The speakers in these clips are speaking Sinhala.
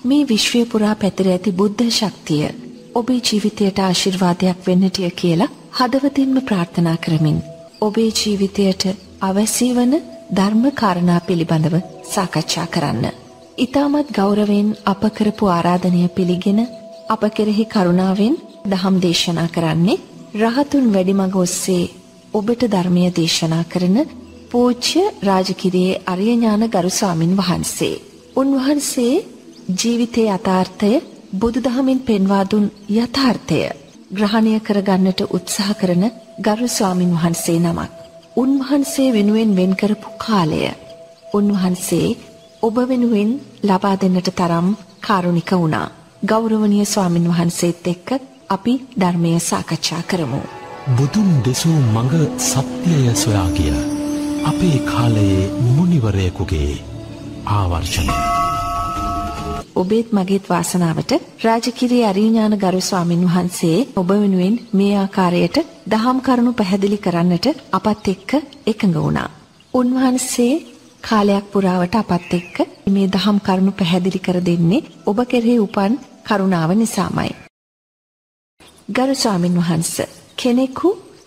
මේ විශ්වය පුරා පැතිර ඇති බුද්ධ ශක්තිය ඔබේ ජීවිතයට ආශිර්වාදයක් වෙන්නටිය කියලා හදවතින්ම ප්‍රාර්ථනා කරමින් ඔබේ ජීවිතයට අවශ්‍ය වන ධර්ම කාරණා පිළිබඳව සාකච්ඡා කරන්න. ඊටමත් ගෞරවයෙන් අප කරපු ආරාධනය පිළිගෙන අප කෙරෙහි කරුණාවෙන් දහම් දේශනා කරන්නේ රහතුන් වැඩිමඟ ඔස්සේ ඔබට ධර්මය දේශනා කරන පූජ්‍ය රාජගිරියේ අරියඥාන ගරු ස්වාමින් වහන්සේ. උන්වහන්සේ ජීවිතයේ යථාර්ථය බුදුදහමින් පෙන්වා දුන් යථාර්ථය ග්‍රහණය කරගන්නට උත්සාහ කරන ගරු ස්වාමින් වහන්සේ නමක්. උන්වහන්සේ වෙනුවෙන් වෙන් කරපු කාලය උන්වහන්සේ ඔබ වෙනුවෙන් ලබා දෙන්නට තරම් කාරුණික වුණා. ගෞරවනීය ස්වාමින් වහන්සේත් එක්ක අපි ධර්මය සාකච්ඡා කරමු. බුදුන් දෙසූ මඟ සත්‍යය සොයා ගිය අපේ කාලයේ මුනිවරයෙකුගේ ආවර්ෂණය. ඔබේත් මගේත් වාසනාවට රාජගිරියේ අරියඥාන ගරු ස්වාමින් වහන්සේ ඔබ වෙනුවෙන් මේ ආකාරයට දහම් කරුණු පැහැදිලි කරන්නට අපත් එක්ක එකඟ වුණා. උන්වහන්සේ කාලයක් පුරාවට අපත් එක්ක මේ දහම් කරුණු පැහැදිලි කර දෙන්නේ ඔබ කෙරෙහි උපන් කරුණාව නිසාමයි. ගරු ස්වාමින් වහන්සේ කෙනෙකු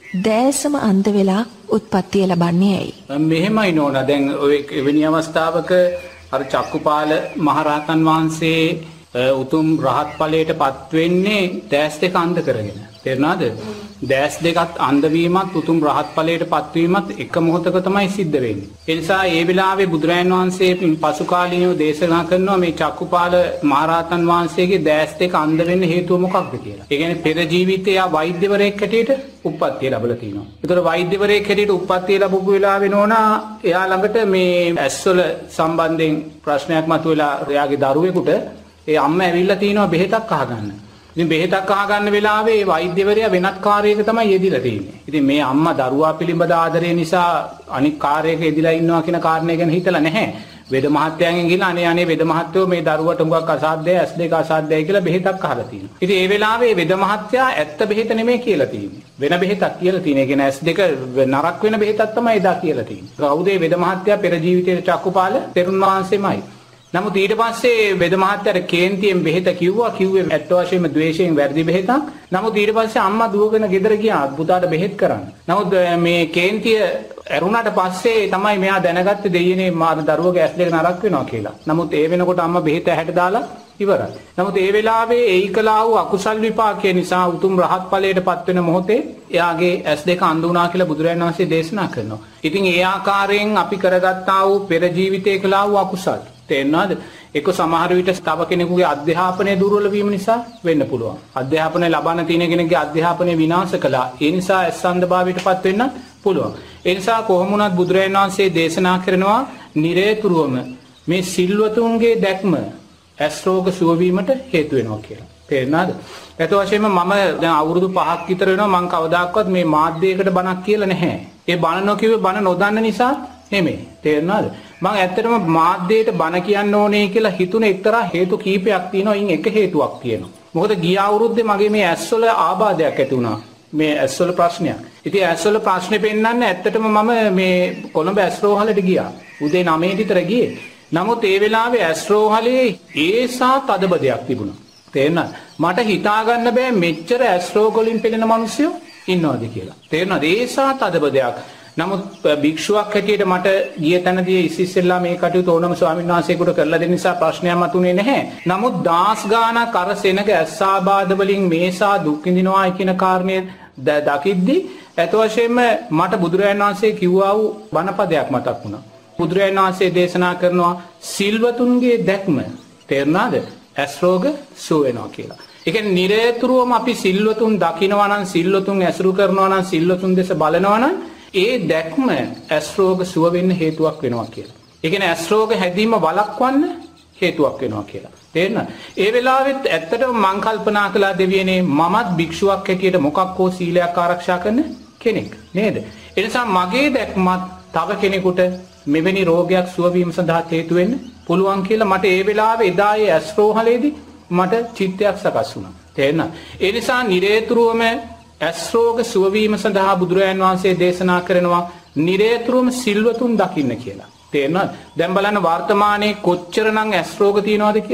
දැසම අන්ධ වෙලා උත්පත්තිය ලබන්නේ ඇයි? මෙහෙමයි නෝනා. දැන් ඔය එවැනි අවස්ථාවක අර චක්කුපාල මහරහතන් වහන්සේ උතුම් රහත් ඵලයට පත් වෙන්නේ දැස් දෙක අන්ධ කරගෙන. තේරුණාද? දැස් දෙකත් අන්ධ වීමත් උතුම් රහත් ඵලයට පත් වීමත් එක මොහොතක තමයි සිද්ධ වෙන්නේ. ඒ නිසා ඒ වෙලාවේ බුදුරජාණන් වහන්සේ පසු කාලීනව දේශනා කරනවා මේ චක්කුපාල මහරහතන් වහන්සේගේ දැස් දෙක අන්ධ වෙන්න හේතුව මොකක්ද කියලා. ඒ කියන්නේ පෙර ජීවිතයේ ආ වෛද්‍යවරයෙක් හැටියට උප්පත්තිය ලැබලා තිනවා. ඒතර වෛද්‍යවරයෙක් හැටියට උප්පත්තිය ලැබපු වෙලාවේ නෝනා එයා ළඟට මේ ඇස්වල සම්බන්ධයෙන් ප්‍රශ්නයක් මතුවලා එයාගේ දරුවෙකුට ඒ අම්මා ඇවිල්ලා තිනවා බෙහෙතක් අහගන්න. ඉතින් බෙහෙතක් අහගන්න වෙලාවේ වෛද්‍යවරයා වෙනත් කාර්යයක තමයි යෙදිලා තියෙන්නේ. ඉතින් මේ අම්මා දරුවා පිළිබඳ ආදරය නිසා අනික් කාර්යයක යෙදිලා ඉන්නවා කියන කාරණේ ගැන හිතලා නැහැ. වේද මහත්තයාගෙන් ගිහලා අනේ වේද මහත්තයෝ මේ දරුවට උඟක් අසාධ්‍යයි S2 අසාධ්‍යයි කියලා බෙහෙතක් අහලා තියෙනවා. ඉතින් ඒ වෙලාවේ වේද මහත්තයා ඇත්ත බෙහෙත නෙමෙයි කියලා තියෙන්නේ. වෙන බෙහෙතක් කියලා තියෙන. ඒ කියන්නේ S2 නරක් වෙන බෙහෙතක් තමයි එදා කියලා තියෙන්නේ. කවුද වේද මහත්තයා පෙර ජීවිතයේ චක්කුපාල තෙරුන් වහන්සේමයි. නමුත් ඊට පස්සේ වේද මහත්තයාට කේන්තියෙන් බෙහෙත කිව්වේ ඇත්ත වශයෙන්ම ද්වේෂයෙන් වැරදි බෙහෙතක්. නමුත් ඊට පස්සේ අම්මා දුවගෙන ගෙදර ගියා පුතාට බෙහෙත් කරන්න. නමුත් මේ කේන්තිය ඇරුණාට පස්සේ තමයි මෙයා දැනගත්තේ දෙයියනේ මාර දරුවගේ ඇස් දෙක නරක් වෙනවා කියලා. නමුත් ඒ වෙනකොට අම්මා බෙහෙත ඇහැට දාලා ඉවරයි. නමුත් ඒ වෙලාවේ ඒකලා වූ අකුසල් විපාකය නිසා උතුම් රහත් ඵලයට පත් වෙන මොහොතේ එයාගේ ඇස් දෙක අඳ වුණා කියලා බුදුරජාණන් වහන්සේ දේශනා කරනවා. ඉතින් ඒ ආකාරයෙන් අපි කරගත්තා වූ පෙර ජීවිතයේ කළා වූ අකුසල් තේරෙනවද? ඒක සමහර විට තව කෙනෙකුගේ අධ්‍යාපනය දුර්වල වීම නිසා වෙන්න පුළුවන්. අධ්‍යාපනය ලබන තියෙන කෙනෙක්ගේ අධ්‍යාපනය විනාශ කළා. ඒ නිසා අසන්දභාවයටපත් වෙන්න පුළුවන්. ඒ නිසා කොහොම වුණත් බුදුරජාණන් වහන්සේ දේශනා කරනවා නිරේතුරුවම මේ සිල්වතුන්ගේ දැක්ම ඇස් රෝග සුව වීමට හේතු වෙනවා කියලා. තේරෙනවද? ඒත් වශයෙන්ම මම දැන් අවුරුදු 5ක් විතර වෙනවා මම කවදාකවත් මේ මාධ්‍යයකට බණක් කියලා නැහැ. ඒ බණ නොකියුවේ බණ නොදන්න නිසා නෙමෙයි. තේරෙනවද? මම ඇත්තටම මාධ්‍යයට බණ කියන්න ඕනේ කියලා හිතුනේ එක්තරා හේතු කීපයක් තියෙනවා. ඉන් එක හේතුවක් තියෙනවා. මොකද ගිය අවුරුද්දේ මගේ මේ ඇස්වල ආබාධයක් ඇති වුණා. මේ ඇස්වල ප්‍රශ්නයක්. ඉතින් ඇස්වල ප්‍රශ්නේ පෙන්නන්න ඇත්තටම මම මේ කොළඹ ඇස්රෝහලට ගියා. උදේ 9 විතර ගියේ. නමුත් ඒ වෙලාවේ ඇස්රෝහලේ ඒසා තදබදයක් තිබුණා. තේරෙනවද? මට හිතා ගන්න බෑ මෙච්චර ඇස්රෝග වලින් පෙළෙන මිනිස්සු ඉන්නවද කියලා. තේරෙනවද? ඒසා තදබදයක්. නමුත් භික්ෂුවක් හැටියට මට ගිය තැනදී ඉස්සෙල්ලා මේ කටයුතු ඕනම ස්වාමීන් වහන්සේකට කරලා දෙන්න නිසා ප්‍රශ්නයක් මතුනේ නැහැ. නමුත් දාස් ගානක් අර සෙනග ඇස්සාබාධ වලින් මේසා දුක් විඳිනවා කියන කාරණේ දකිද්දි ඇත වශයෙන්ම මට බුදුරජාණන් වහන්සේ කිව්වා වූ බණපදයක් මතක් වුණා. බුදුරජාණන් වහන්සේ දේශනා කරනවා සිල්වතුන්ගේ දැක්ම තේරුණාද? ඇස් රෝග සුව වෙනවා කියලා. ඒ කියන්නේ නිරේතුරුවම අපි සිල්වතුන් දකිනවා නම් සිල්වතුන් ඇසුරු කරනවා නම් සිල්වතුන් දෙස බලනවා නම් ඒ දැක්ම ඇස් රෝග සුව වෙන්න හේතුවක් වෙනවා කියලා. ඒ කියන්නේ ඇස් රෝග හැදීම වළක්වන්න හේතුවක් වෙනවා කියලා. තේරෙනවද? ඒ වෙලාවෙත් ඇත්තටම මං කල්පනා කළා දෙවියනේ මමත් භික්ෂුවක් හැටියට මොකක් හෝ සීලයක් ආරක්ෂා කරන කෙනෙක් නේද? ඒ නිසා මගේ දැක්මත් තව කෙනෙකුට මෙවැනි රෝගයක් සුව වීම සඳහා හේතු වෙන්න පුළුවන් කියලා මට ඒ වෙලාවේ එදා ඒ ඇස් රෝහලේදී මට චිත්තයක් සකස් වුණා. තේරෙනවද? ඒ නිසා නිරේතුරුවම ඇස් රෝග සුව වීම සඳහා බුදුරජාන් වහන්සේ දේශනා කරනවා නිරේතුරුවම සිල්වතුන් දකින්න කියලා. තේරෙනවද? දැන් බලන්න වර්තමානයේ කොච්චරනම් ඇස් රෝග තියනවද කියලා.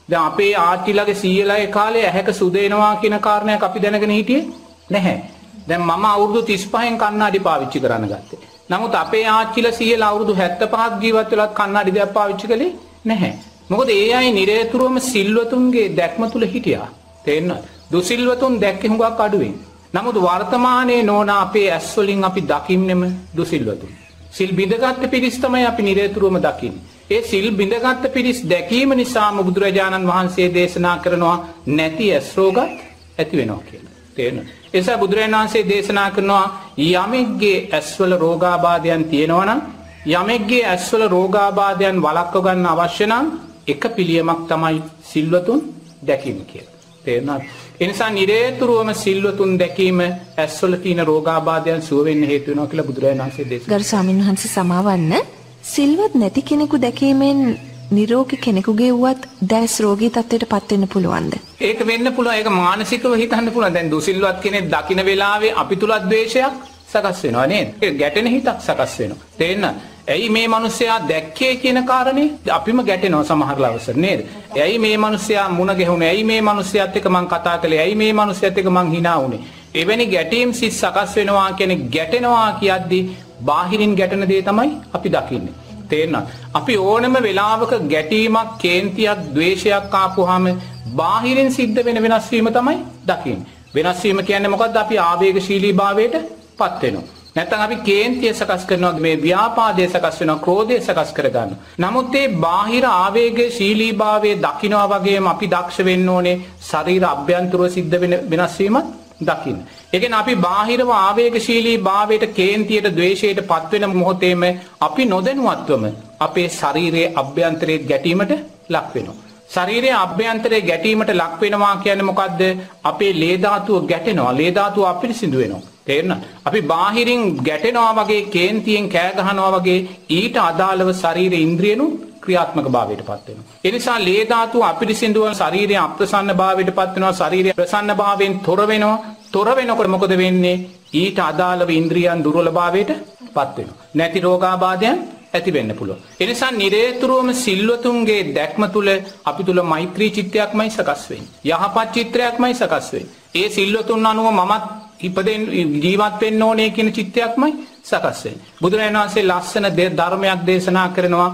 දැන් අපේ ආච්චිලගේ සීයලාගේ කාලේ ඇහැක සුද එනවා කියන කාරණයක් අපි දැනගෙන හිටියේ නැහැ. දැන් මම අවුරුදු 35න් කණ්ණාඩි පාවිච්චි කරන්න ගත්තේ. නමුත් අපේ ආච්චිලා සීයලා අවුරුදු 75ක් ජීවත් වෙලත් කණ්ණාඩි දෙයක් පාවිච්චි කළේ නැහැ. මොකද ඒ අය නිරේතුරුවම සිල්වතුන්ගේ දැක්ම තුල හිටියා. තේරෙනවද? දුසිල්වතුන් දැක්කේ හුඟක් අඩුවෙන්. නමුත් වර්තමානයේ නෝන අපේ ඇස් වලින් අපි දකින්නෙම දුසිල්වතුන්. සිල් බිඳගත් පිරිස් තමයි අපි නිරේතුරුවම දකින්නේ. ඒ සිල් බිඳගත් පිරිස් දැකීම නිසාම බුදුරජාණන් වහන්සේ දේශනා කරනවා නැති ඇස් රෝගත් ඇති වෙනවා කියලා. තේරෙනවද? එසා බුදුරජාණන් වහන්සේ දේශනා කරනවා යමෙක්ගේ ඇස්වල රෝගාබාධයන් තියෙනවා නම් යමෙක්ගේ ඇස්වල රෝගාබාධයන් වළක්ව ගන්න අවශ්‍ය නම් එක පිළියමක් තමයි සිල්වතුන් දැකීම කියලා. තේරුණාද? ඒ නිසා නිරේතුරුවම සිල්වතුන් දැකීම ඇස්වල තියෙන රෝගාබාධයන් සුව වෙන්න හේතු වෙනවා කියලා බුදුරජාණන් වහන්සේ දේශනා කළා. ගරු ස්වාමීන් වහන්සේ සමාවන්න සිල්වත් නැති කෙනෙකු දැකීමෙන් නිරෝගී කෙනෙකුගේ වුවත් දැස් රෝගී තත්ත්වයට පත් වෙන්න පුළුවන්ද? ඒක වෙන්න පුළුවන්. ඒක මානසිකව හිතන්න පුළුවන්. දැන් දුසිල්වත් කෙනෙක් දකින්න වෙලාවේ අපි තුල ද්වේෂයක් සකස් වෙනවා නේද? ගැටෙන හිතක් සකස් වෙනවා. තේරෙනවද? ඇයි මේ මිනිස්සයා දැක්කේ කියන කාරණේ අපිම ගැටෙනවා සමහර ලාවසර නේද? ඇයි මේ මිනිස්සයා මුණ ගැහුනේ? ඇයි මේ මිනිස්සයාත් එක්ක මං කතා කළේ? ඇයි මේ මිනිස්සයාත් එක්ක මං hina වුනේ? එවැනි ගැටීම් සිත් සකස් වෙනවා කියන්නේ ගැටෙනවා කියද්දි බාහිරින් ගැටෙන දේ තමයි අපි දකින්නේ. තේරෙනවද? අපි ඕනම වෙලාවක ගැටීමක්, කේන්තියක්, ද්වේෂයක් ආපුවාම බාහිරින් සිද්ධ වෙන වෙනස් වීම තමයි දකින්නේ. වෙනස් වීම කියන්නේ මොකද්ද? අපි ආවේගශීලී භාවයට පත් වෙනවා. නැත්නම් අපි කේන්තිය සකස් කරනවා, මේ ව්‍යාපාදය සකස් වෙනවා, ක්‍රෝධය සකස් කර ගන්නවා. නමුත් මේ බාහිර ආවේගශීලී භාවයේ දකින්නවා වගේම අපි දක්ෂ වෙන්න ඕනේ ශරීර අභ්‍යන්තරව සිද්ධ වෙන වෙනස් වීමත් දකින්න. ඒ කියන්නේ අපි බාහිරව ආවේගශීලී භාවයට, කේන්තියට, ද්වේෂයට පත් වෙන මොහොතේම අපි නොදැනුවත්වම අපේ ශරීරයේ අභ්‍යන්තරයේ ගැටීමට ලක් වෙනවා. ශරීරයේ අභ්‍යන්තරයේ ගැටීමට ලක් වෙනවා කියන්නේ මොකද්ද? අපේ ලේ ධාතුව ගැටෙනවා, ලේ ධාතුව අපිරිසිදු වෙනවා. තේරෙනවද? අපි බාහිරින් ගැටෙනවා වගේ, කේන්තියෙන් කෑ ගහනවා වගේ ඊට අදාළව ශරීරයේ ඉන්ද්‍රියනු ක්‍රියාත්මක භාවයට පත් වෙනවා. ඒ නිසා ලේ ධාතුව අපිරිසිදුව ශරීරයේ අප්‍රසන්න භාවයට පත් වෙනවා, ශරීරය ප්‍රසන්න භාවයෙන් තොර වෙනවා. තොර වෙනකොට මොකද වෙන්නේ? ඊට අදාළව ඉන්ද්‍රියන් දුර්වල භාවයට පත් වෙනවා. නැති රෝගාබාධයන් ඇති වෙන්න පුළුවන්. ඒ නිසා නිරේතුරුවම සිල්වතුන්ගේ දැක්ම තුල අපි තුල මෛත්‍රී චිත්තයක්මයි සකස් වෙන්නේ. යහපත් චිත්‍රයක්මයි සකස් වෙන්නේ. ඒ සිල්වතුන් අනුව මමත් ඉපදෙන් ජීවත් වෙන්න ඕනේ කියන චිත්තයක්මයි සකස් වෙන්නේ. බුදුරජාණන් වහන්සේ ලස්සන ධර්මයක් දේශනා කරනවා,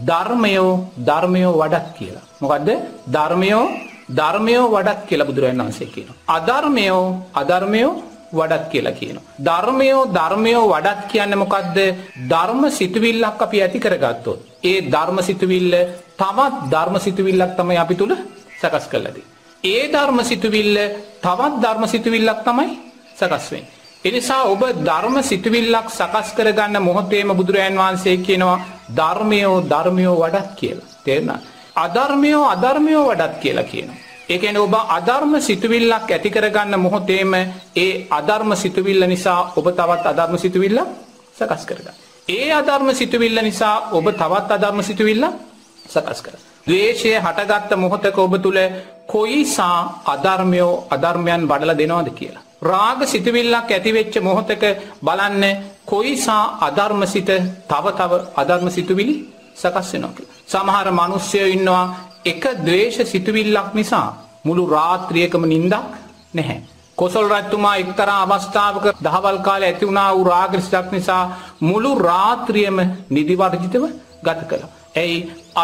ධර්මයෝ වඩත් කියලා. මොකද්ද? ධර්මයෝ වඩත් කියලා බුදුරජාණන් වහන්සේ කියනවා. අධර්මයෝ වඩත් කියලා කියනවා. ධර්මයෝ වඩත් කියන්නේ මොකද්ද? ධර්ම සිතුවිල්ලක් අපි ඇති කරගත්තොත් ඒ ධර්ම සිතුවිල්ල තවත් ධර්ම සිතුවිල්ලක් තමයි අපි තුල සකස් කරලා දෙන්නේ. ඒ ධර්ම සිතුවිල්ල තවත් ධර්ම සිතුවිල්ලක් තමයි සකස් වෙන්නේ. ඒ නිසා ඔබ ධර්ම සිතුවිල්ලක් සකස් කරගන්න මොහොතේම බුදුරජාන් වහන්සේ කියනවා ධර්මයෝ වඩත් කියලා. තේරුණා? අධර්මයෝ වඩත් කියලා කියනවා. ඒ කියන්නේ ඔබ අධර්ම සිතුවිල්ලක් ඇති කරගන්න මොහොතේම ඒ අධර්ම සිතුවිල්ල නිසා ඔබ තවත් අධර්ම සිතුවිල්ලක් සකස් කරගන්න. ඒ අධර්ම සිතුවිල්ල නිසා ඔබ තවත් අධර්ම සිතුවිල්ලක් සකස් කරගන්න. ද්වේෂය හටගත්ත මොහොතක ඔබ තුල කොයිසා අධර්මයන් වඩලා දෙනවද කියලා. රාග සිතුවිල්ලක් ඇති වෙච්ච මොහොතක බලන්න කොයිසා අධර්මසිත තව අධර්ම සිතුවිලි සකස් වෙනවා කියලා. සමහර මිනිස්සුයෝ ඉන්නවා එක ද්වේෂ සිතුවිල්ලක් නිසා මුළු රාත්‍රියකම නිින්දක් නැහැ. කොසල් රජතුමා එක්තරා අවස්ථාවක දහවල් කාලේ ඇති වුණා වූ රාග සිතක් නිසා මුළු රාත්‍රියම නිදි වර්ජිතව ගත කළා. එයි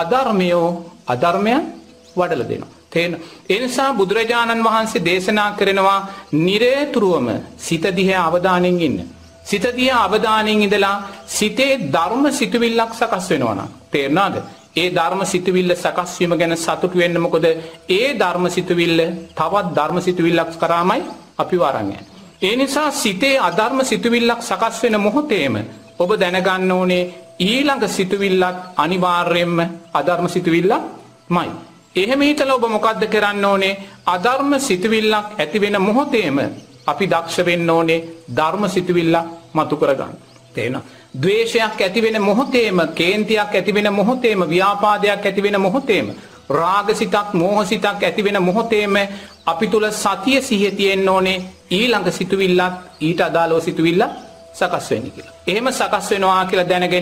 අධර්මයන් වඩලා දෙනවා. ඒ නිසා බුදුරජාණන් වහන්සේ දේශනා කරනවා නිරේතුරුවම සිත දිහා අවධානයෙන් ඉන්න. සිත දිහා අවධානයෙන් ඉඳලා සිතේ ධර්ම සිතුවිල්ලක් සකස් වෙනවා නම් තේරෙනවද? ඒ ධර්ම සිතුවිල්ල සකස් වීම ගැන සතුටු වෙන්න. මොකද ඒ ධර්ම සිතුවිල්ල තවත් ධර්ම සිතුවිල්ලක් කරාමයි අපි වරන් යන්නේ. ඒ නිසා සිතේ අධර්ම සිතුවිල්ලක් සකස් වෙන මොහොතේම ඔබ දැනගන්න ඕනේ ඊළඟ සිතුවිල්ලත් අනිවාර්යයෙන්ම අධර්ම සිතුවිල්ලක්මයි. එහෙම හිතලා ඔබ මොකද්ද කරන්න ඕනේ? අධර්ම සිතුවිල්ලක් ඇති වෙන මොහොතේම අපි දක්ෂ වෙන්න ඕනේ ධර්ම සිතුවිල්ලක් මතු කරගන්න. තේරෙනවද? ද්වේෂයක් ඇති වෙන මොහොතේම, කේන්තියක් ඇති වෙන මොහොතේම, ව්‍යාපාදයක් ඇති වෙන මොහොතේම, රාගසිතක්, මෝහසිතක් ඇති වෙන මොහොතේම අපි තුල සතිය සිහිය තියෙන්න ඕනේ ඊළඟ සිතුවිල්ලත් ඊට අදාළව සිතුවිල්ල සකස් වෙන්නේ කියලා. එහෙම සකස් වෙනවා කියලා දැනගෙන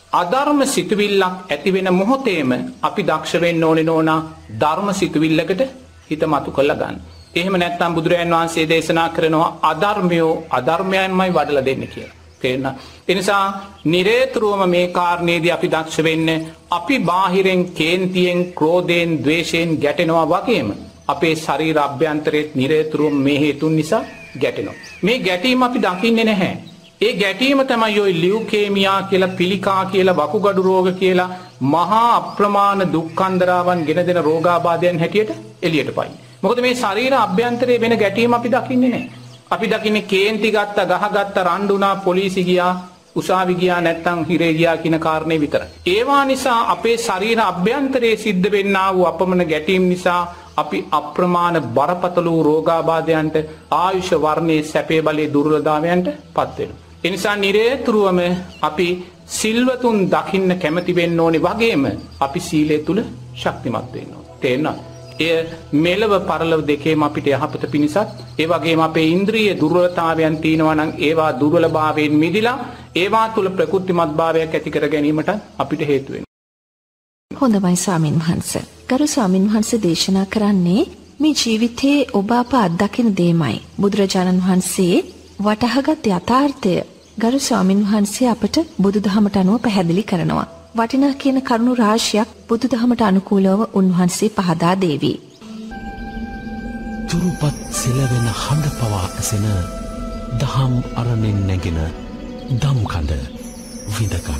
අධර්ම සිතුවිල්ලක් ඇති වෙන මොහොතේම අපි දක්ෂ වෙන්න ඕනේ නෝනා ධර්ම සිතුවිල්ලකට හිත මතු කරලා ගන්න. එහෙම නැත්නම් බුදුරජාන් වහන්සේ දේශනා කරනවා අධර්මයෝ අධර්මයන්මයි වඩලා දෙන්නේ කියලා. තේරෙනවද? ඒ නිසා නිරේතුරුවම මේ කාරණේදී අපි දක්ෂ වෙන්න අපි බාහිරෙන් කේන්තියෙන් ක්‍රෝධයෙන් ද්වේෂයෙන් ගැටෙනවා වගේම අපේ ශරීර අභ්‍යන්තරයේත් නිරේතුරුවම මේ හේතුන් නිසා ගැටෙනවා. මේ ගැටීම අපි දකින්නේ නැහැ. ඒ ගැටීම තමයි ඔය ලියුකේමියා කියලා පිළිකා කියලා වකුගඩු රෝග කියලා මහා අප්‍රමාණ දුක්ඛන්දරාවන් ගෙන දෙන රෝගාබාධයන් හැටියට එළියට පයින්. මොකද මේ ශරීර අභ්‍යන්තරයේ වෙන ගැටීම අපි දකින්නේ නැහැ. අපි දකින්නේ කේන්ති ගත්ත, ගහගත්ත, රණ්ඩුනා, පොලිසි ගියා, උසාවි ගියා නැත්නම් හිරේ ගියා කියන කාරණේ විතරයි. ඒවා නිසා අපේ ශරීර අභ්‍යන්තරයේ සිද්ධ වෙන්නා වූ අපමණ ගැටීම් නිසා අපි අප්‍රමාණ බරපතල වූ රෝගාබාධයන්ට ආයුෂ වර්ණයේ සැපේ බලයේ දුර්වලතාවයන්ට පත් වෙනවා. ඒ නිසා නිරේතුරුවම අපි සිල්වතුන් දකින්න කැමති වෙන්න ඕනේ වගේම අපි සීලය තුල ශක්තිමත් වෙන්න ඕනේ. තේරෙනවද? එය මෙලව පරලොව දෙකේම අපිට යහපත පිණිසත් ඒ වගේම අපේ ඉන්ද්‍රිය දුර්වලතාවයන් තියෙනවා නම් ඒවා දුර්වලභාවයෙන් මිදිලා ඒවා තුල ප්‍රකෘතිමත් භාවයක් ඇති කර ගැනීමට අපිට හේතු වෙනවා. හොඳයි ස්වාමින් වහන්සේ. ගරු ස්වාමින් වහන්සේ දේශනා කරන්නේ මේ ජීවිතයේ ඔබ අප අත්දකින දෙයමයි. බුදුරජාණන් වහන්සේ වටහාගත් යථාර්ථය ගරු ස්වාමින් වහන්සේ අපට බුදුදහමට අනුව පැහැදිලි කරනවා. වටිනා කියන කරුණු රාශියක් බුදුදහමට අනුකූලව උන්වහන්සේ පහදා දේවි. තුරුපත් සෙලවෙන හඬ පවා ඇසෙන දහම් අරණෙන් නැගෙන දම්කඳ විඳගන්න.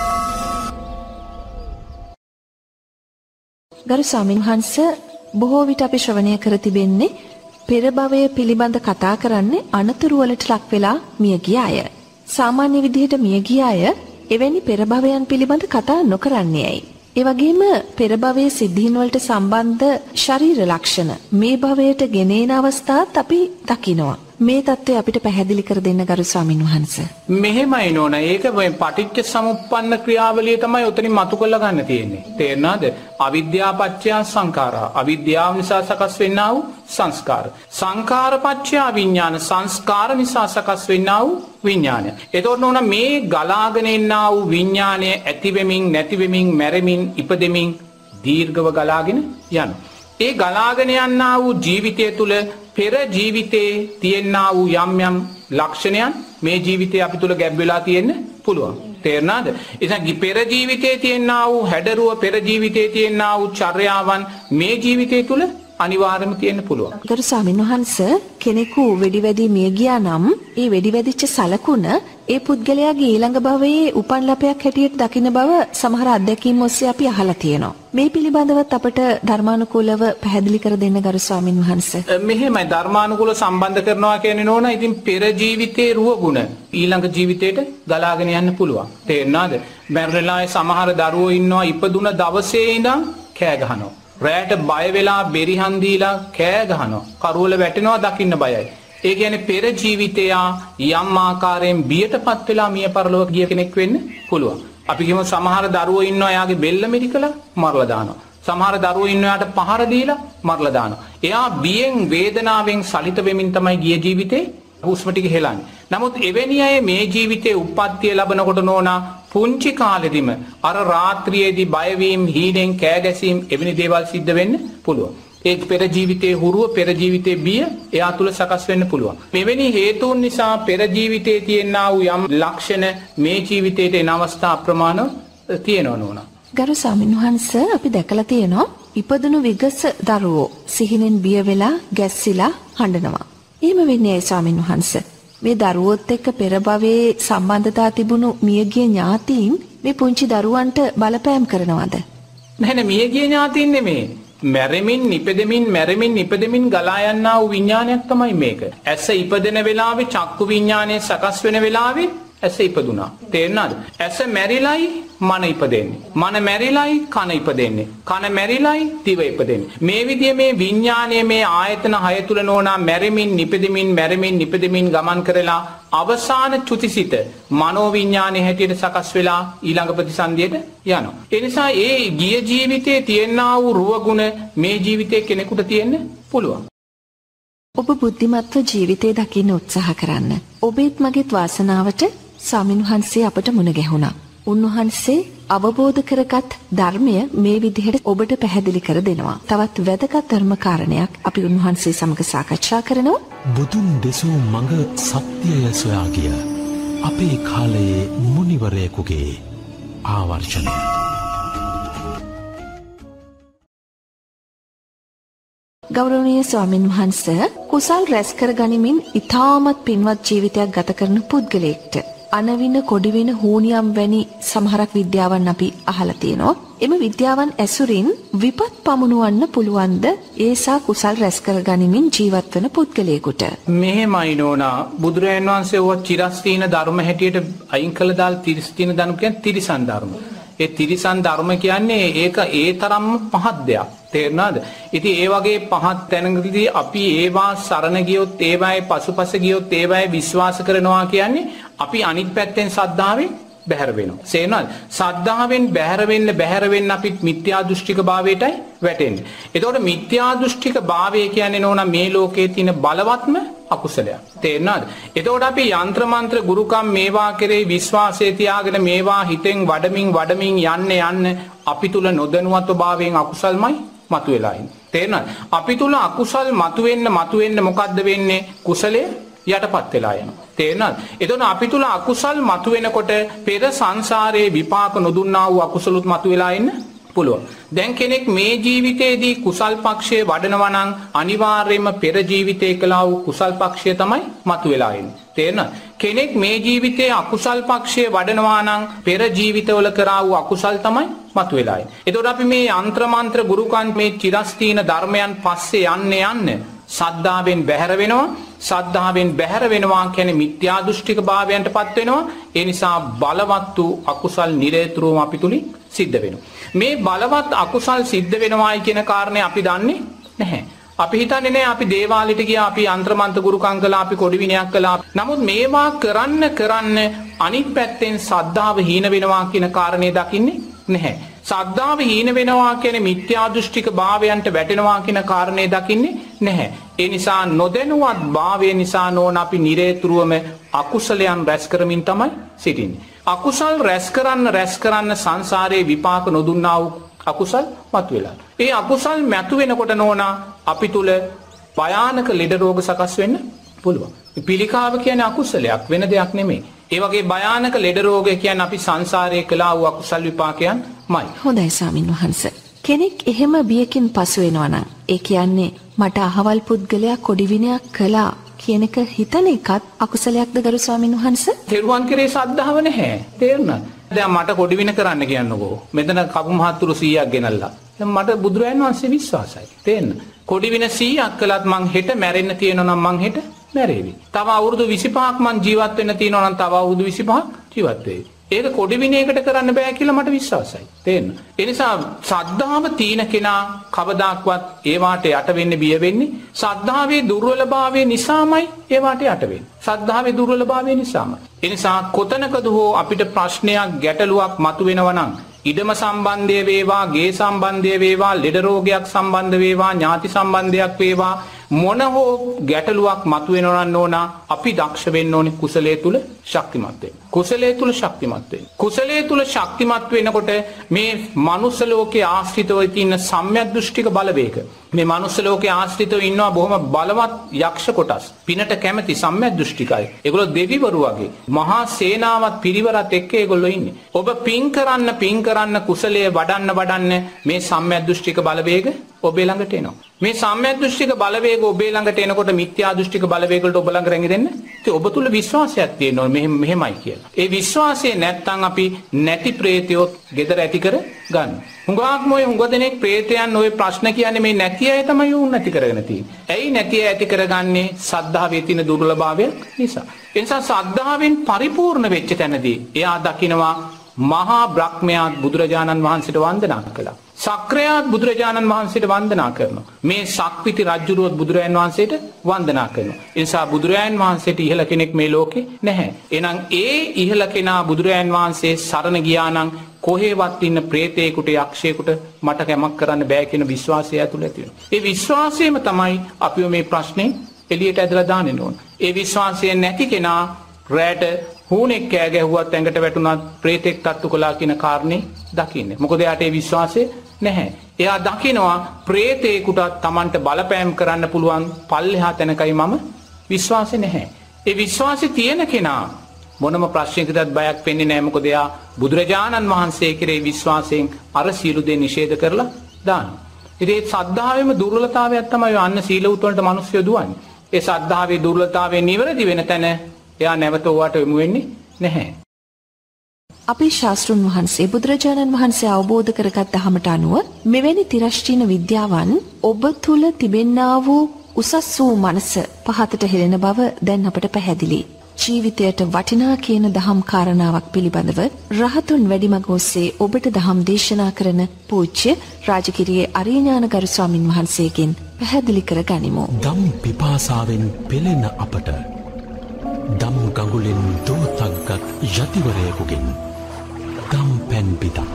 ගරු ස්වාමින් වහන්සේ බොහෝ විට අපි ශ්‍රවණය කර තිබෙන්නේ පෙර භවය පිළිබඳ කතා කරන්නේ අනතුරු වලට ලක් වෙලා මිය ගිය අය. සාමාන්‍ය විදිහට මිය ගිය අය එවැනි පෙර භවයන් පිළිබඳ කතා නොකරන්නේ ඇයි? ඒ වගේම පෙර භවයේ සිද්ධීන් වලට සම්බන්ධ ශරීර ලක්ෂණ මේ භවයට ගෙනෙන අවස්ථාත් අපි දකිනවා. මේ தත්ත්වය අපිට පැහැදිලි කර දෙන්න ගරු ස්වාමින් වහන්සේ. මෙහෙමයි නෝනා. ඒක මේ පටිච්ච සමුප්පන්න ක්‍රියාවලිය තමයි උතනින් මතු කරලා ගන්න තියෙන්නේ. තේරෙනවද? අවිද්‍යාව පත්‍ය සංඛාරා. අවිද්‍යාව නිසා සකස් වෙන්නා වූ සංස්කාර. සංඛාර පත්‍ය විඥාන. සංස්කාර නිසා සකස් වෙන්නා වූ විඥානය. එතකොට නෝනා මේ ගලාගෙන එන්නා වූ විඥානය ඇති වෙමින් නැති වෙමින් මැරෙමින් ඉපදෙමින් දීර්ඝව ගලාගෙන යනවා. ඒ ගලාගෙන යන්නා වූ ජීවිතය තුළ පෙර ජීවිතේ තියෙනා වූ යම් යම් ලක්ෂණයන් මේ ජීවිතේ අපි තුල ගැබ් වෙලා තියෙන්න පුළුවන්. තේරුණාද? එතන පෙර ජීවිතේ තියෙනා වූ හැඩරුව පෙර ජීවිතේ තියෙනා වූ චර්යාවන් මේ ජීවිතේ තුල අනිවාර්යයෙන්ම තියෙන්න පුළුවන්. ගරු ස්වාමීන් වහන්සේ කෙනෙකු වෙඩිවැදි මිය ගියා නම් ඒ වෙඩිවැදිච්ච සලකුණ ඒ පුද්ගලයාගේ ඊළඟ භවයේ උපන් ලපයක් හැටියට දකින්න බව සමහර අත්දැකීම් ඔස්සේ අපි අහලා තියෙනවා. මේ පිළිබඳවත් අපට ධර්මානුකූලව පැහැදිලි කර දෙන්න ගරු ස්වාමීන් වහන්සේ. මෙහෙමයි ධර්මානුකූලව සම්බන්ධ කරනවා කියන්නේ නෝනා ඉතින් පෙර ජීවිතේ රුව ගුණ ඊළඟ ජීවිතේට ගලාගෙන යන්න පුළුවන්. තේරුණාද? මැරෙලායේ සමහර දරුවෝ ඉන්නවා ඉපදුන දවසේ ඉඳන් කෑ ගහනවා. රැයට බය වෙලා බෙරිහන් දීලා කෑ ගහනවා. කරුවල වැටෙනවා දකින්න බයයි. ඒ කියන්නේ පෙර ජීවිතය යම් ආකාරයෙන් බියටපත් වෙලා මිය පරලොව ගිය කෙනෙක් වෙන්න පුළුවන්. අපි කියමු සමහර දරුවෝ ඉන්නවා එයාගේ බෙල්ල මිරිකලා මරලා දානවා. සමහර දරුවෝ ඉන්නවා එයාට පහර දීලා මරලා දානවා. එයා බියෙන් වේදනාවෙන් සලිත වෙමින් තමයි ගිය ජීවිතේ හුස්ම ටික හෙලන්නේ. නමුත් එවැනි අය මේ ජීවිතේ උප්පත්තිය ලැබනකොට නෝනා පුංචි කාලෙදිම අර රාත්‍රියේදී බයවීම හීනෙන් කෑ ගැසීම් එවැනි දේවල් සිද්ධ වෙන්න පුළුවන්. ඒ පෙර ජීවිතයේ හුරුව පෙර ජීවිතයේ බිය එයා තුල සකස් වෙන්න පුළුවන්. මෙවැනි හේතුන් නිසා පෙර ජීවිතයේ තියෙනා වූ යම් ලක්ෂණ මේ ජීවිතයට එන අවස්ථා අප්‍රමාණව තියෙනවා නෝනා. ගරු ස්වාමීන් වහන්සේ අපි දැකලා තියෙනවා ඉපදුණු විගස දරුවෝ සිහිනෙන් බිය වෙලා ගැස්සිලා හඬනවා. එහෙම වෙන්නේ ඇයි ස්වාමීන් වහන්සේ? මේ දරුවොත් එක්ක පෙර භවයේ සම්බන්ධතා තිබුණු මියගිය ඥාතීන් මේ පුංචි දරුවන්ට බලපෑම් කරනවද? නැහැ මියගිය ඥාතීන් නෙමෙයි. මැරෙමින් නිපදෙමින් ගලා යනා වූ විඥානයක් තමයි මේක. ඇස ඉපදෙන වෙලාවේ චක්කු විඥානය සකස් වෙන වෙලාවේ ඇස ඉපදුනා. තේරුණාද? ඇස මැරිලයි මන ඉපදෙන්නේ. මන මැරිලයි කන ඉපදෙන්නේ. කන මැරිලයි දිව ඉපදෙන්නේ. මේ විදිහේ මේ විඥානයේ මේ ආයතන 6 තුල නෝනා මැරෙමින් නිපදෙමින් ගමන් කරලා අවසාන චුතිසිත මනෝ විඥානයේ හැටියට සකස් වෙලා ඊළඟ ප්‍රතිසන්දියට යනවා. ඒ නිසා ඒ ගිය ජීවිතයේ තියෙනා වූ රුව ගුණ මේ ජීවිතයේ කෙනෙකුට තියෙන්න පුළුවන්. ඔබ බුද්ධිමත්ව ජීවිතේ දකින්න උත්සාහ කරන්න. ඔබේත් මගේත් වාසනාවට ස්වාමීන් වහන්සේ අපට මුණ ගැහුණා. උන්වහන්සේ අවබෝධ කරගත් ධර්මය මේ විදිහට ඔබට පැහැදිලි කර දෙනවා. තවත් වැදගත් ධර්ම කාරණයක් අපි උන්වහන්සේ සමග සාකච්ඡා කරනවා. බුදුන් දෙසූ මඟ සත්‍යය සොයා ගිය අපේ කාලයේ මුනිවරයෙකුගේ ආවර්ජනය. ගෞරවනීය ස්වාමින් වහන්සේ, කුසල් රැස් කර ගනිමින් ඊ타මත් පින්වත් ජීවිතයක් ගත කරන පුද්ගලයෙක්ට අනවින කොඩිවින හෝනියම් වැනි සමහරක් විද්‍යාවන් අපි අහලා තියෙනවා. එම විද්‍යාවන් ඇසුරින් විපත් පමුණුවන්න පුළුවන්ද ඒසා කුසල් රැස් කර ගනිමින් ජීවත් වන පුද්ගලයෙකුට? මෙහෙමයි නෝනා, බුදුරජාණන් වහන්සේ ඔය චිරස්තීන ධර්ම හැටියට අයින් කළ දාල් තිරිස්තීන ධර්ම කියන්නේ තිරිසන් ධර්ම. ඒ තිරිසන් ධර්ම කියන්නේ ඒක ඒ තරම්ම පහත් දෙයක්. තේරුණාද? ඉතින් ඒ වගේ පහත් තැනකදී අපි ඒවා සරණ ගියොත්, ඒවායේ පසුපස ගියොත්, ඒවායේ විශ්වාස කරනවා කියන්නේ අපි අනිත් පැත්තෙන් සද්ධාවෙන් බැහැර වෙනවා. තේරුණාද? සද්ධාවෙන් බැහැර වෙන්න අපි මිත්‍යා දෘෂ්ටික භාවයටයි වැටෙන්නේ. එතකොට මිත්‍යා දෘෂ්ටික භාවය කියන්නේ නෝනා මේ ලෝකයේ තියෙන බලවත්ම අකුසලයක්. තේරුණාද? එතකොට අපි යంత్ర මන්ත්‍ර ගුරුකම් මේවා කෙරෙහි විශ්වාසය තියාගෙන මේවා හිතෙන් වඩමින් යන්න අපි තුල නොදැනුවත්ව භාවයෙන් අකුසල්මයි මතුවලා ඉන්නේ. තේරුණාද? අපි තුල අකුසල් මතුවෙන්න මොකද්ද වෙන්නේ? කුසලය යටපත් වෙලා යනවා. තේරුණාද? එතකොට අපි තුල අකුසල් මතුවෙනකොට පෙර සංසාරයේ විපාක නොදුන්නා වූ අකුසලුත් මතුවලා ඉන්න පුළුවන්. දැන් කෙනෙක් මේ ජීවිතයේදී කුසල් පක්ෂයේ වඩනවා නම් අනිවාර්යයෙන්ම පෙර ජීවිතේ කළා වූ කුසල් පක්ෂය තමයි මතුවලා ඉන්නේ. තේරුණාද? කෙනෙක් මේ ජීවිතයේ අකුසල් පක්ෂයේ වඩනවා නම් පෙර ජීවිතවල කරා වූ අකුසල් තමයි මතුවලා ඉන්නේ. එතකොට අපි මේ යంత్ర මන්ත්‍ර ගුරුකන් මේ චිරස්තීන ධර්මයන් පස්සේ යන්න සද්ධාවෙන් බැහැර වෙනවා. සද්ධාවෙන් බැහැර වෙනවා කියන්නේ මිත්‍යා දෘෂ්ටික භාවයන්ටපත් වෙනවා. ඒ නිසා බලවත් වූ අකුසල් නිරේතුරුවම අපි තුලින් සිද්ධ වෙනවා. මේ බලවත් අකුසල් සිද්ධ වෙනවායි කියන කාරණේ අපි දන්නේ නැහැ. අපි හිතන්නේ නැහැ අපි දේවාලෙට ගියා, අපි යంత్ర මන්ත්‍ර ගුරුකම් කළා, අපි කොඩි විනයක් කළා. නමුත් මේවා කරන්න අනිත් පැත්තෙන් සද්ධාව හීන වෙනවා කියන කාරණේ දකින්නේ නැහැ. සද්ධාව හීන වෙනවා කියන්නේ මිත්‍යා දෘෂ්ටික භාවයන්ට වැටෙනවා කියන කාරණේ දකින්නේ නැහැ. ඒ නිසා නොදැනුවත් භාවය නිසා නෝන අපි නිරේතුරුවම අකුසලයන් රැස් කරමින් තමයි සිටින්නේ. අකුසල් රැස් කරන්න සංසාරයේ විපාක නොදුන්නා වූ අකුසල් මතුවලා. ඒ අකුසල් මතු වෙනකොට නෝන අපි තුල භයානක ලෙඩ රෝග සකස් වෙන්න පුළුවන්. පිළිකාව කියන්නේ අකුසලයක්, වෙන දෙයක් නෙමෙයි. ඒ වගේ භයානක ලෙඩ රෝග කියන්නේ අපි සංසාරයේ කළා වූ අකුසල් විපාකයන්මයි. හොඳයි ස්වාමින් වහන්සේ. කෙනෙක් එහෙම බියකින් පසු වෙනවා නම් ඒ කියන්නේ මට අහවල් පුද්ගලයා කොඩි විනයක් කළා කියන එක හිතන එකත් අකුසලයක්ද ගරු ස්වාමින් වහන්සේ? තෙරුවන් කෙරේ ශ්‍රද්ධාව නැහැ. තේරුණාද? දැන් මට කොඩි වින කරන්න කියන්නකෝ. මෙතන කපු මහත්තුරු 100ක් ගෙනල්ලා. දැන් මට බුදුරයන් වහන්සේ විශ්වාසයි. තේරෙන්න. කොඩි වින 100ක් කළත් මං හෙට මැරෙන්න තියෙනවා නම් මං හෙට මැරෙවි. තව අවුරුදු 25ක් මං ජීවත් වෙන්න තියෙනවා නම් තව අවුරුදු 25ක් ජීවත් වෙයි. ඒක කොඩි විනයකට කරන්න බෑ කියලා මට විශ්වාසයි. තේරෙන්න. ඒ නිසා ශ්‍රද්ධාව තීන කෙනා කවදාක්වත් ඒවාට යට වෙන්න බිය වෙන්නේ ශ්‍රද්ධාවේ දුර්වලභාවය නිසාමයි ඒවාට යට වෙන්නේ. ශ්‍රද්ධාවේ දුර්වලභාවය නිසාමයි. ඒ නිසා කොතනකද හෝ අපිට ප්‍රශ්නයක් ගැටලුවක් මතුවෙනවා නම් ඉඩම සම්බන්ධය වේවා, ගේ සම්බන්ධය වේවා, ලෙඩ රෝගයක් සම්බන්ධ වේවා, ඥාති සම්බන්ධයක් වේවා, මොන හෝ ගැටලුවක් මතුවෙනවා නම් ඕන අපි දක්ෂ වෙන්න ඕනේ කුසලයේ තුල ශක්තිමත් වෙන්න. කුසලයේ තුල ශක්තිමත් වෙන්න. කුසලයේ තුල ශක්තිමත් වෙනකොට මේ මනුස්ස ලෝකයේ ආශ්‍රිතව තියෙන සම්‍යක් දෘෂ්ටික බලවේග, මේ මනුස්ස ලෝකයේ ආශ්‍රිතව ඉන්නවා බොහොම බලවත් යක්ෂ කොටස්, පිනට කැමති සම්‍යක් දෘෂ්ටිකයි. ඒගොල්ලෝ දෙවිවරු වගේ මහා සේනාවත් පිරිවරත් එක්ක ඒගොල්ලෝ ඉන්නේ. ඔබ පින් කරන්න කුසලයේ වඩන්න මේ සම්‍යක් දෘෂ්ටික බලවේග ඔබේ ළඟට එනවා. මේ සම්‍යක් දෘෂ්ටික බලවේග ඔබේ ළඟට එනකොට මිත්‍යා දෘෂ්ටික බලවේග වලට ඔබ ළඟ රැඟෙන්න. ඉතින් ඔබ තුල විශ්වාසයක් තියෙනවා මෙහෙමයි කියලා. ඒ විශ්වාසය නැත්තම් අපි නැති ප්‍රේතයොත් gedara ඇති කර ගන්න. හුඟ දෙනෙක් ප්‍රේතයන් ඔය ප්‍රශ්න කියන්නේ මේ නැති අය තමයි උන් නැති කරගෙන තියෙන්නේ. ඇයි නැති අය ඇති කරගන්නේ? සද්ධාවේ තියෙන දුර්වලභාවය නිසා. ඒ නිසා සද්ධාවෙන් පරිපූර්ණ වෙච්ච තැනදී එයා දකිනවා මහා බ්‍රහ්මයාත් බුදුරජාණන් වහන්සේට වන්දනා කළා. සක්‍රයාත් බුදුරජාණන් වහන්සේට වන්දනා කරනවා. මේ සක්විති රජුරුවත් බුදුරජාණන් වහන්සේට වන්දනා කරනවා. ඒ නිසා බුදුරජාණන් වහන්සේට ඉහළ කෙනෙක් මේ ලෝකේ නැහැ. එහෙනම් ඒ ඉහළ කෙනා බුදුරජාණන් වහන්සේ සරණ ගියා නම් කොහෙවත් ඉන්න ප්‍රේතේකට යක්ෂයෙකුට මට කැමක් කරන්න බෑ කියන විශ්වාසය ඇතුළේ තියෙනවා. ඒ විශ්වාසයම තමයි අපිව මේ ප්‍රශ්නේ එළියට ඇදලා දාන්න ඕන. ඒ විශ්වාසය නැති කෙනා රැට හුණෙක් කෑ ගැහුවත් ඇඟට වැටුණත් ප්‍රේතෙක් තට්ටු කළා කියන කාරණේ දකින්නේ. මොකද එයාට ඒ විශ්වාසය නැහැ. එයා දකිනවා ප්‍රේතේකටත් Tamanට බලපෑම් කරන්න පුළුවන් පල්ලෙහා තැනකයි මම විශ්වාසෙ නැහැ. ඒ විශ්වාසෙ තියෙන කෙනා මොනම ප්‍රශ්නයකටත් බයක් වෙන්නේ නැහැ. මොකද එයා බුදුරජාණන් වහන්සේ කෙරේ විශ්වාසයෙන් අර සීල දේ නිෂේධ කරලා දානවා. ඉතින් ඒ සද්ධාවෙම දුර්වලතාවයක් තමයි අන්න සීල උතුවලට මිනිස්සු දුවන්නේ. ඒ සද්ධාවේ දුර්වලතාවය නිවැරදි වෙන තැන එයා නැවත ඕවට යොමු වෙන්නේ නැහැ. අපේ ශාස්ත්‍රුන් වහන්සේ බුදුරජාණන් වහන්සේ අවබෝධ කරගත් ධහමට අනුව මෙවැනි තිරශ්චීන විද්‍යාවන් ඔබ තුල තිබෙන්නා වූ උසස් වූ මනස පහතට හෙළෙන බව දැන් අපට පැහැදිලි. ජීවිතයට වටිනා කියන දහම් කාරණාවක් පිළිබඳව රහතුන් වැඩිමග ඔස්සේ ඔබට දහම් දේශනා කරන පූජ්‍ය රාජගිරියේ අරියඥාන ගරු ස්වාමින් වහන්සේගෙන් පැහැදිලි කර ගනිමු. දම් පිපාසාවෙන් පෙළෙන අපට දම් ගඟුලෙන් දෝතක්ගත් යතිවරයෙකුගෙන් දම් පැන් පිටක්.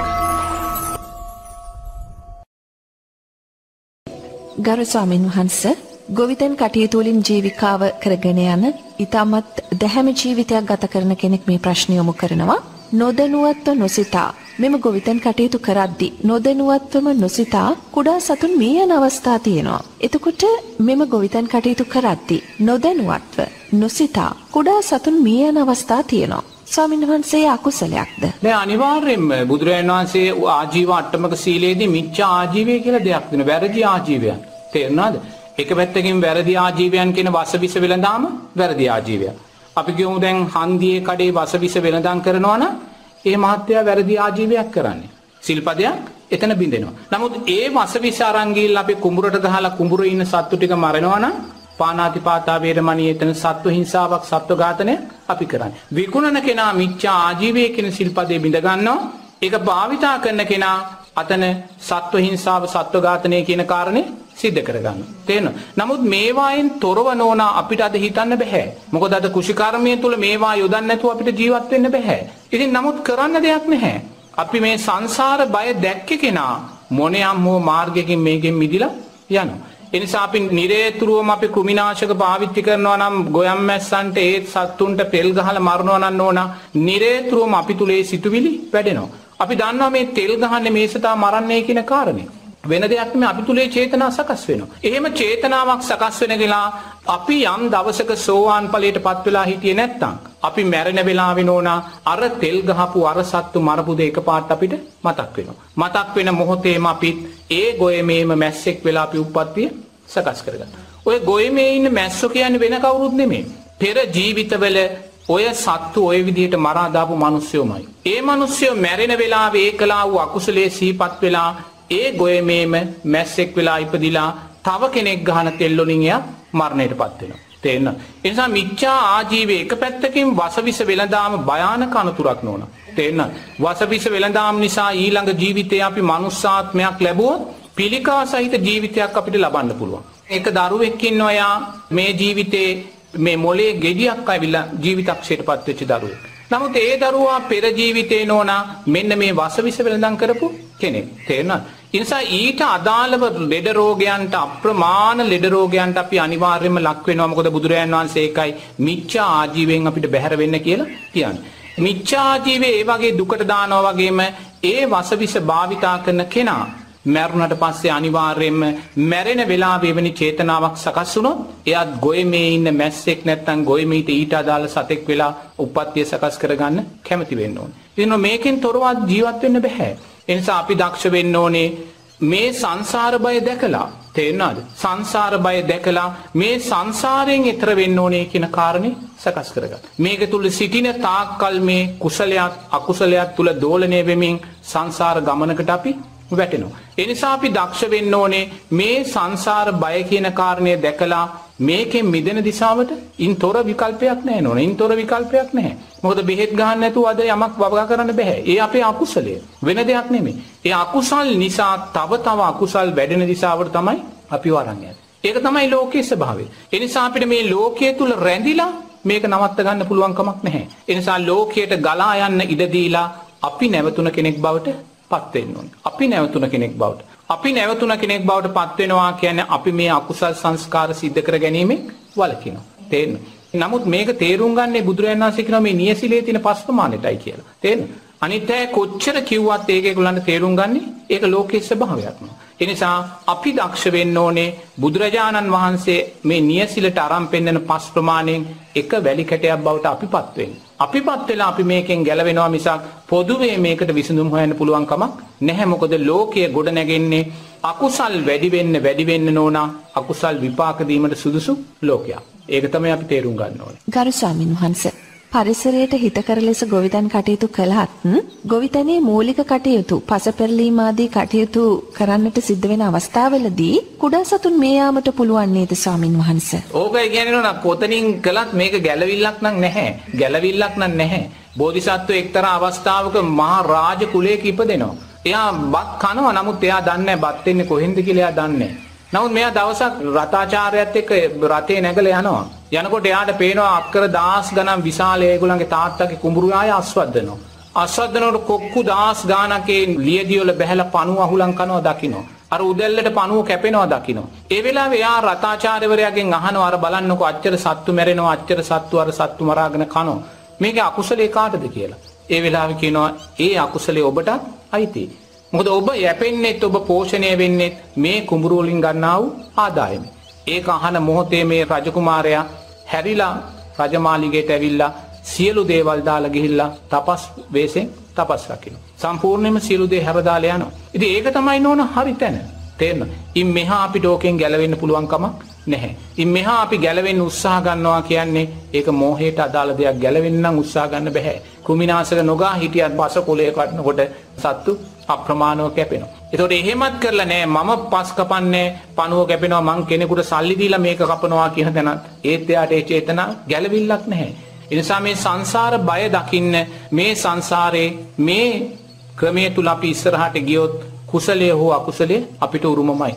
ගරු ස්වාමින් වහන්සේ ගොවිතැන් කටයුතු වලින් ජීවිකාව කරගෙන යන ඊටමත් දැහැමි ජීවිතයක් ගත කරන කෙනෙක් මේ ප්‍රශ්න යොමු කරනවා. නොදැනුවත්ව නොසිතා මෙම ගොවිතැන් කටයුතු කරද්දී නොදැනුවත්වම නොසිතා කුඩා සතුන් මිය යන අවස්ථා තියෙනවා. එතකොට මෙම ගොවිතැන් කටයුතු කරද්දී නොදැනුවත්ව නොසිතා කුඩා සතුන් මිය යන අවස්ථා තියෙනවා. ස්වාමීන් වහන්සේ අකුසලයක්ද? නෑ අනිවාර්යෙන්ම බුදුරජාණන් වහන්සේ ආජීව අට්ටමක සීලයේදී මිච්ඡා ආජීවය කියලා දෙයක් දෙනවා. වැරදි ආජීවයන්. තේරුණාද? එක පැත්තකින් වැරදි ආජීවයන් කියන වසවිස වෙළඳාම වැරදි ආජීවයක්. අපි කියමු දැන් හන්දියේ කඩේ වසවිස වෙළඳාම් කරනවා නම් ඒ මහත්තයා වැරදි ආජීවයක් කරන්නේ. සිල්පදයක් එතන බින්දෙනවා. නමුත් ඒ වසවිස අරන් ගිහිල්ලා අපි කුඹුරට ගහලා කුඹුරේ ඉන්න සත්තු ටික මරනවා නම් පාණාතිපාතා වේරමණී එතන සත්ව හිංසාවක් සත්ව ඝාතනය අපි කරන්නේ. විකුණන කෙනා මිච්ඡා ආජීවයේ කියන සිල්පදේ බින්ද ගන්නවා. ඒක භාවිතා කරන කෙනා අතන සත්ව හිංසාව සත්ව ඝාතනය කියන කාරණේ සිද්ධ කරගන්න. තේරෙනවද? නමුත් මේවායින් තොරව නොවන අපිට අද හිතන්න බෑ. මොකද අද කුෂිකර්මයේ තුල මේවා යොදන්න නැතුව අපිට ජීවත් වෙන්න බෑ. ඉතින් නමුත් කරන්න දෙයක් නැහැ. අපි මේ සංසාර බය දැක්කේ කෙනා මොනියම් හෝ මාර්ගයකින් මේකෙන් මිදිලා යනවා. ඒ නිසා අපි නිරේතුරුවම අපි කෘමිනාශක පාවිච්චි කරනවා නම් ගොයම් මැස්සන්ට ඒ සත්තුන්ට තෙල් ගහලා මරනවා නම් ඕන නිරේතුරුවම අපි තුලේ සිතුවිලි වැඩෙනවා. අපි දන්නවා මේ තෙල් ගහන්නේ මේසතා මරන්නේ කියන කාරණේ. වෙන දෙයක් නෙමෙයි අපි තුලේ චේතනා සකස් වෙනවා. එහෙම චේතනාවක් සකස් වෙන ගලා අපි යම් දවසක සෝවාන් ඵලයටපත් වෙලා හිටියේ නැත්නම් අපි මැරෙන වෙලාවෙ නෝනා අර තෙල් ගහපු අර සත්තු මරපු දෙ එකපාරට අපිට මතක් වෙනවා. මතක් වෙන මොහොතේම අපිත් ඒ ගොයමේම මැස්සෙක් වෙලා අපි උප්පත්තිය සකස් කරගන්නවා. ඔය ගොයමේ ඉන්න මැස්සෝ කියන්නේ වෙන කවුරුත් නෙමෙයි. පෙර ජීවිතවල ඔය සත්තු ඔය විදිහට මරා දාපු මිනිස්සුමයි. ඒ මිනිස්සු මැරෙන වෙලාවේ ඒකලා වූ අකුසලයේ සිහිපත් වෙලා ඒ ගොයමේම මැස්සෙක් වෙලා ඉපදිලා තව කෙනෙක් ගහන තෙල් වලින් එයා මරණයටපත් වෙනවා. තේරෙනවද? ඒ නිසා මිච්ඡා ආජීවයේ එක පැත්තකින් වසවිස වෙළඳාම භයානක අනතුරක් නෝන. තේරෙනවද? වසවිස වෙළඳාම නිසා ඊළඟ ජීවිතේ අපි මනුස්සාත්මයක් ලැබුවොත් පිළිකා සහිත ජීවිතයක් අපිට ලබන්න පුළුවන්. එක දරුවෙක් ඉන්නවා යා මේ ජීවිතේ මේ මොලේ ගෙඩියක් අවිලා ජීවිතක්ෂයටපත් වෙච්ච දරුවෙක්. නමුත් ඒ දරුවා පෙර ජීවිතේ නෝනා මෙන්න මේ වසවිස වෙළඳාම් කරපු කෙනෙක්. තේරෙනවද? ඒ නිසා ඊට අදාළව ලෙඩ රෝගයන්ට අප්‍රමාණ ලෙඩ රෝගයන්ට අපි අනිවාර්යයෙන්ම ලක් වෙනවා. මොකද බුදුරජාණන් වහන්සේ ඒකයි මිච්ඡා ආජීවයෙන් අපිට බැහැර වෙන්න කියලා කියන්නේ. මිච්ඡා ආජීවයේ ඒ වගේ දුකට දානවා වගේම ඒ වසවිස භාවිතා කරන කෙනා මැරුණට පස්සේ අනිවාර්යයෙන්ම මැරෙන වෙලාවේ වෙනි චේතනාවක් සකස් වුණොත් එයාත් ගොයමේ ඉන්න මැස්සෙක් නැත්තම් ගොයමීට ඊට අදාළ සතෙක් වෙලා උප්පත්තිය සකස් කරගන්න කැමති වෙන්න ඕනේ. ඉතින් මේකෙන් තොරව ජීවත් වෙන්න බෑ. ඒ නිසා අපි දක්ෂ වෙන්න ඕනේ මේ සංසාර බය දැකලා. තේරෙනවද? සංසාර බය දැකලා මේ සංසාරයෙන් එතර වෙන්න ඕනේ කියන කාරණේ සකස් කරගන්න. මේක තුල සිටින තාක්කල් මේ කුසලයක් අකුසලයක් තුල දෝලණය වෙමින් සංසාර ගමනකට අපි වැටෙනවා. ඒ නිසා අපි දක්ෂ වෙන්න ඕනේ මේ සංසාර බය කියන කාරණය දැකලා මේකෙන් මිදෙන දිශාවට ඉන්තොර විකල්පයක් නැහැ නෝන. ඉන්තොර විකල්පයක් නැහැ. මොකද බෙහෙත් ගන්න නැතුව අද යමක් වගා කරන්න බෑ. ඒ අපේ අකුසලය. වෙන දෙයක් නෙමෙයි. ඒ අකුසල් නිසා තව අකුසල් වැඩෙන දිශාවට තමයි අපි වරන් යන්නේ. ඒක තමයි ලෝකයේ ස්වභාවය. ඒ නිසා අපිට මේ ලෝකයේ තුල රැඳිලා මේක නවත්ත ගන්න පුළුවන් කමක් නැහැ. ඒ නිසා ලෝකයට ගලා යන්න ඉඩ දීලා අපි නැවතුන කෙනෙක් බවට පත් වෙන්න ඕනේ. අපි නැවතුන කෙනෙක් බවට. අපි නැවතුන කෙනෙක් බවට පත් වෙනවා කියන්නේ අපි මේ අකුසල් සංස්කාර සිද්ධ කර ගැනීමෙන් වළකිනවා. තේන්න. නමුත් මේක තේරුම් ගන්නේ බුදුරජාණන් වහන්සේ කියනවා මේ නියසිලේ තියෙන පස් ප්‍රමාණයටයි කියලා. තේන්න. අනිත් අය කොච්චර කිව්වත් ඒගොල්ලන්ට තේරුම් ගන්නේ ඒක ලෝකයේ ස්වභාවයක්ම. ඒ නිසා අපි දක්ෂ වෙන්න ඕනේ බුදුරජාණන් වහන්සේ මේ නියසිලට අරන් පෙන්නන පස් ප්‍රමාණයෙන් එක වැලි කැටයක් බවට අපිපත් වෙන්න. අපිපත් වෙලා අපි මේකෙන් ගැලවෙනවා මිසක් පොදුවේ මේකට විසඳුම් හොයන්න පුළුවන් කමක් නැහැ. මොකද ලෝකයේ ගොඩ නැගෙන්නේ අකුසල් වැඩි වෙන්න නෝනා අකුසල් විපාක දීමට සුදුසු ලෝකයක්. ඒක තමයි අපි තේරුම් ගන්න ඕනේ. ගරු ස්වාමීන් වහන්සේ පරිසරයට හිතකර ලෙස ගොවිතැන් කටයුතු කළත් ගොවිතැනේ මූලික කටයුතු පස පෙරලීම ආදී කටයුතු කරන්නට සිද්ධ වෙන අවස්ථාවලදී කුඩා සතුන් මේ යාමට පුළුවන් නේද ස්වාමින් වහන්සේ? ඕකයි කියන්නේ නෝනා කොතනින් කළත් මේක ගැලවිල්ලක් නම් නැහැ. ගැලවිල්ලක් නම් නැහැ. බෝධිසත්වෝ එක්තරා අවස්ථාවක මහා රාජ කුලයක ඉපදෙනවා. එයා බත් කනවා. නමුත් එයා දන්නේ නැහැ බත් එන්නේ කොහෙන්ද කියලා එයා දන්නේ නැහැ. නමුත් මෙයා දවසක් රතාචාර්යයත් එක්ක රතේ නැගලා යනවා. යනකොට එයාට පේනවා අක්කර 10 ගණන් විශාල ඒගොල්ලන්ගේ තාත්තගේ කුඹුරු ආය අස්වද්දනවා. අස්වද්දනකොට කොක්කු 10 ගානකේ ලියදි වල බැහැලා පණුව අහුලන් කනවා දකින්න. අර උදැල්ලට පණුව කැපෙනවා දකින්න. ඒ වෙලාවේ එයා රතාචාර්යවරයාගෙන් අහනවා අර බලන්නකෝ අච්චර සත්තු මැරෙනවා අච්චර සත්තු අර සත්තු මරාගෙන කනවා. මේකේ අකුසලේ කාටද කියලා. ඒ වෙලාවේ කියනවා ඒ අකුසලේ ඔබටත් අයිතියි. මොකද ඔබ යැපෙන්නේත් ඔබ පෝෂණය වෙන්නේත් මේ කුඹුරු වලින් ගන්නා වූ ආදායම. ඒක අහන මොහොතේ මේ රජකුමාරයා හැරිලා රජමාලිගයට ඇවිල්ලා සියලු දේවල් දාලා ගිහිල්ලා තපස් වෙසෙන් තපස් රකින්න. සම්පූර්ණයෙන්ම සියලු දේ හැර දාලා යනවා. ඉතින් ඒක තමයි නෝන හරි තැන. තේරෙනවද? ඉන් මෙහා අපිට ඕකෙන් ගැලවෙන්න පුළුවන් කමක් නැහැ. ඉන් මෙහා අපි ගැලවෙන්න උත්සාහ ගන්නවා කියන්නේ ඒක මෝහයට අදාළ දෙයක්. ගැලවෙන්න නම් උත්සාහ ගන්න බෑ. කුමිනාසක නොගා හිටියත් පස කොලේ කඩනකොට සත්තු අප්‍රමාණව කැපෙනවා. ඒතකොට එහෙමත් කරලා නෑ මම පස් කපන්නේ පණුව කැපෙනවා මං කෙනෙකුට සල්ලි දීලා මේක කපනවා කියන තැනත් ඒත් එයාට ඒ චේතනා ගැලවිල්ලක් නැහැ. ඒ නිසා මේ සංසාර බය දකින්න මේ සංසාරේ මේ ක්‍රමයේ තුල අපි ඉස්සරහට ගියොත් කුසලයේ හෝ අකුසලයේ අපිට උරුමමයි.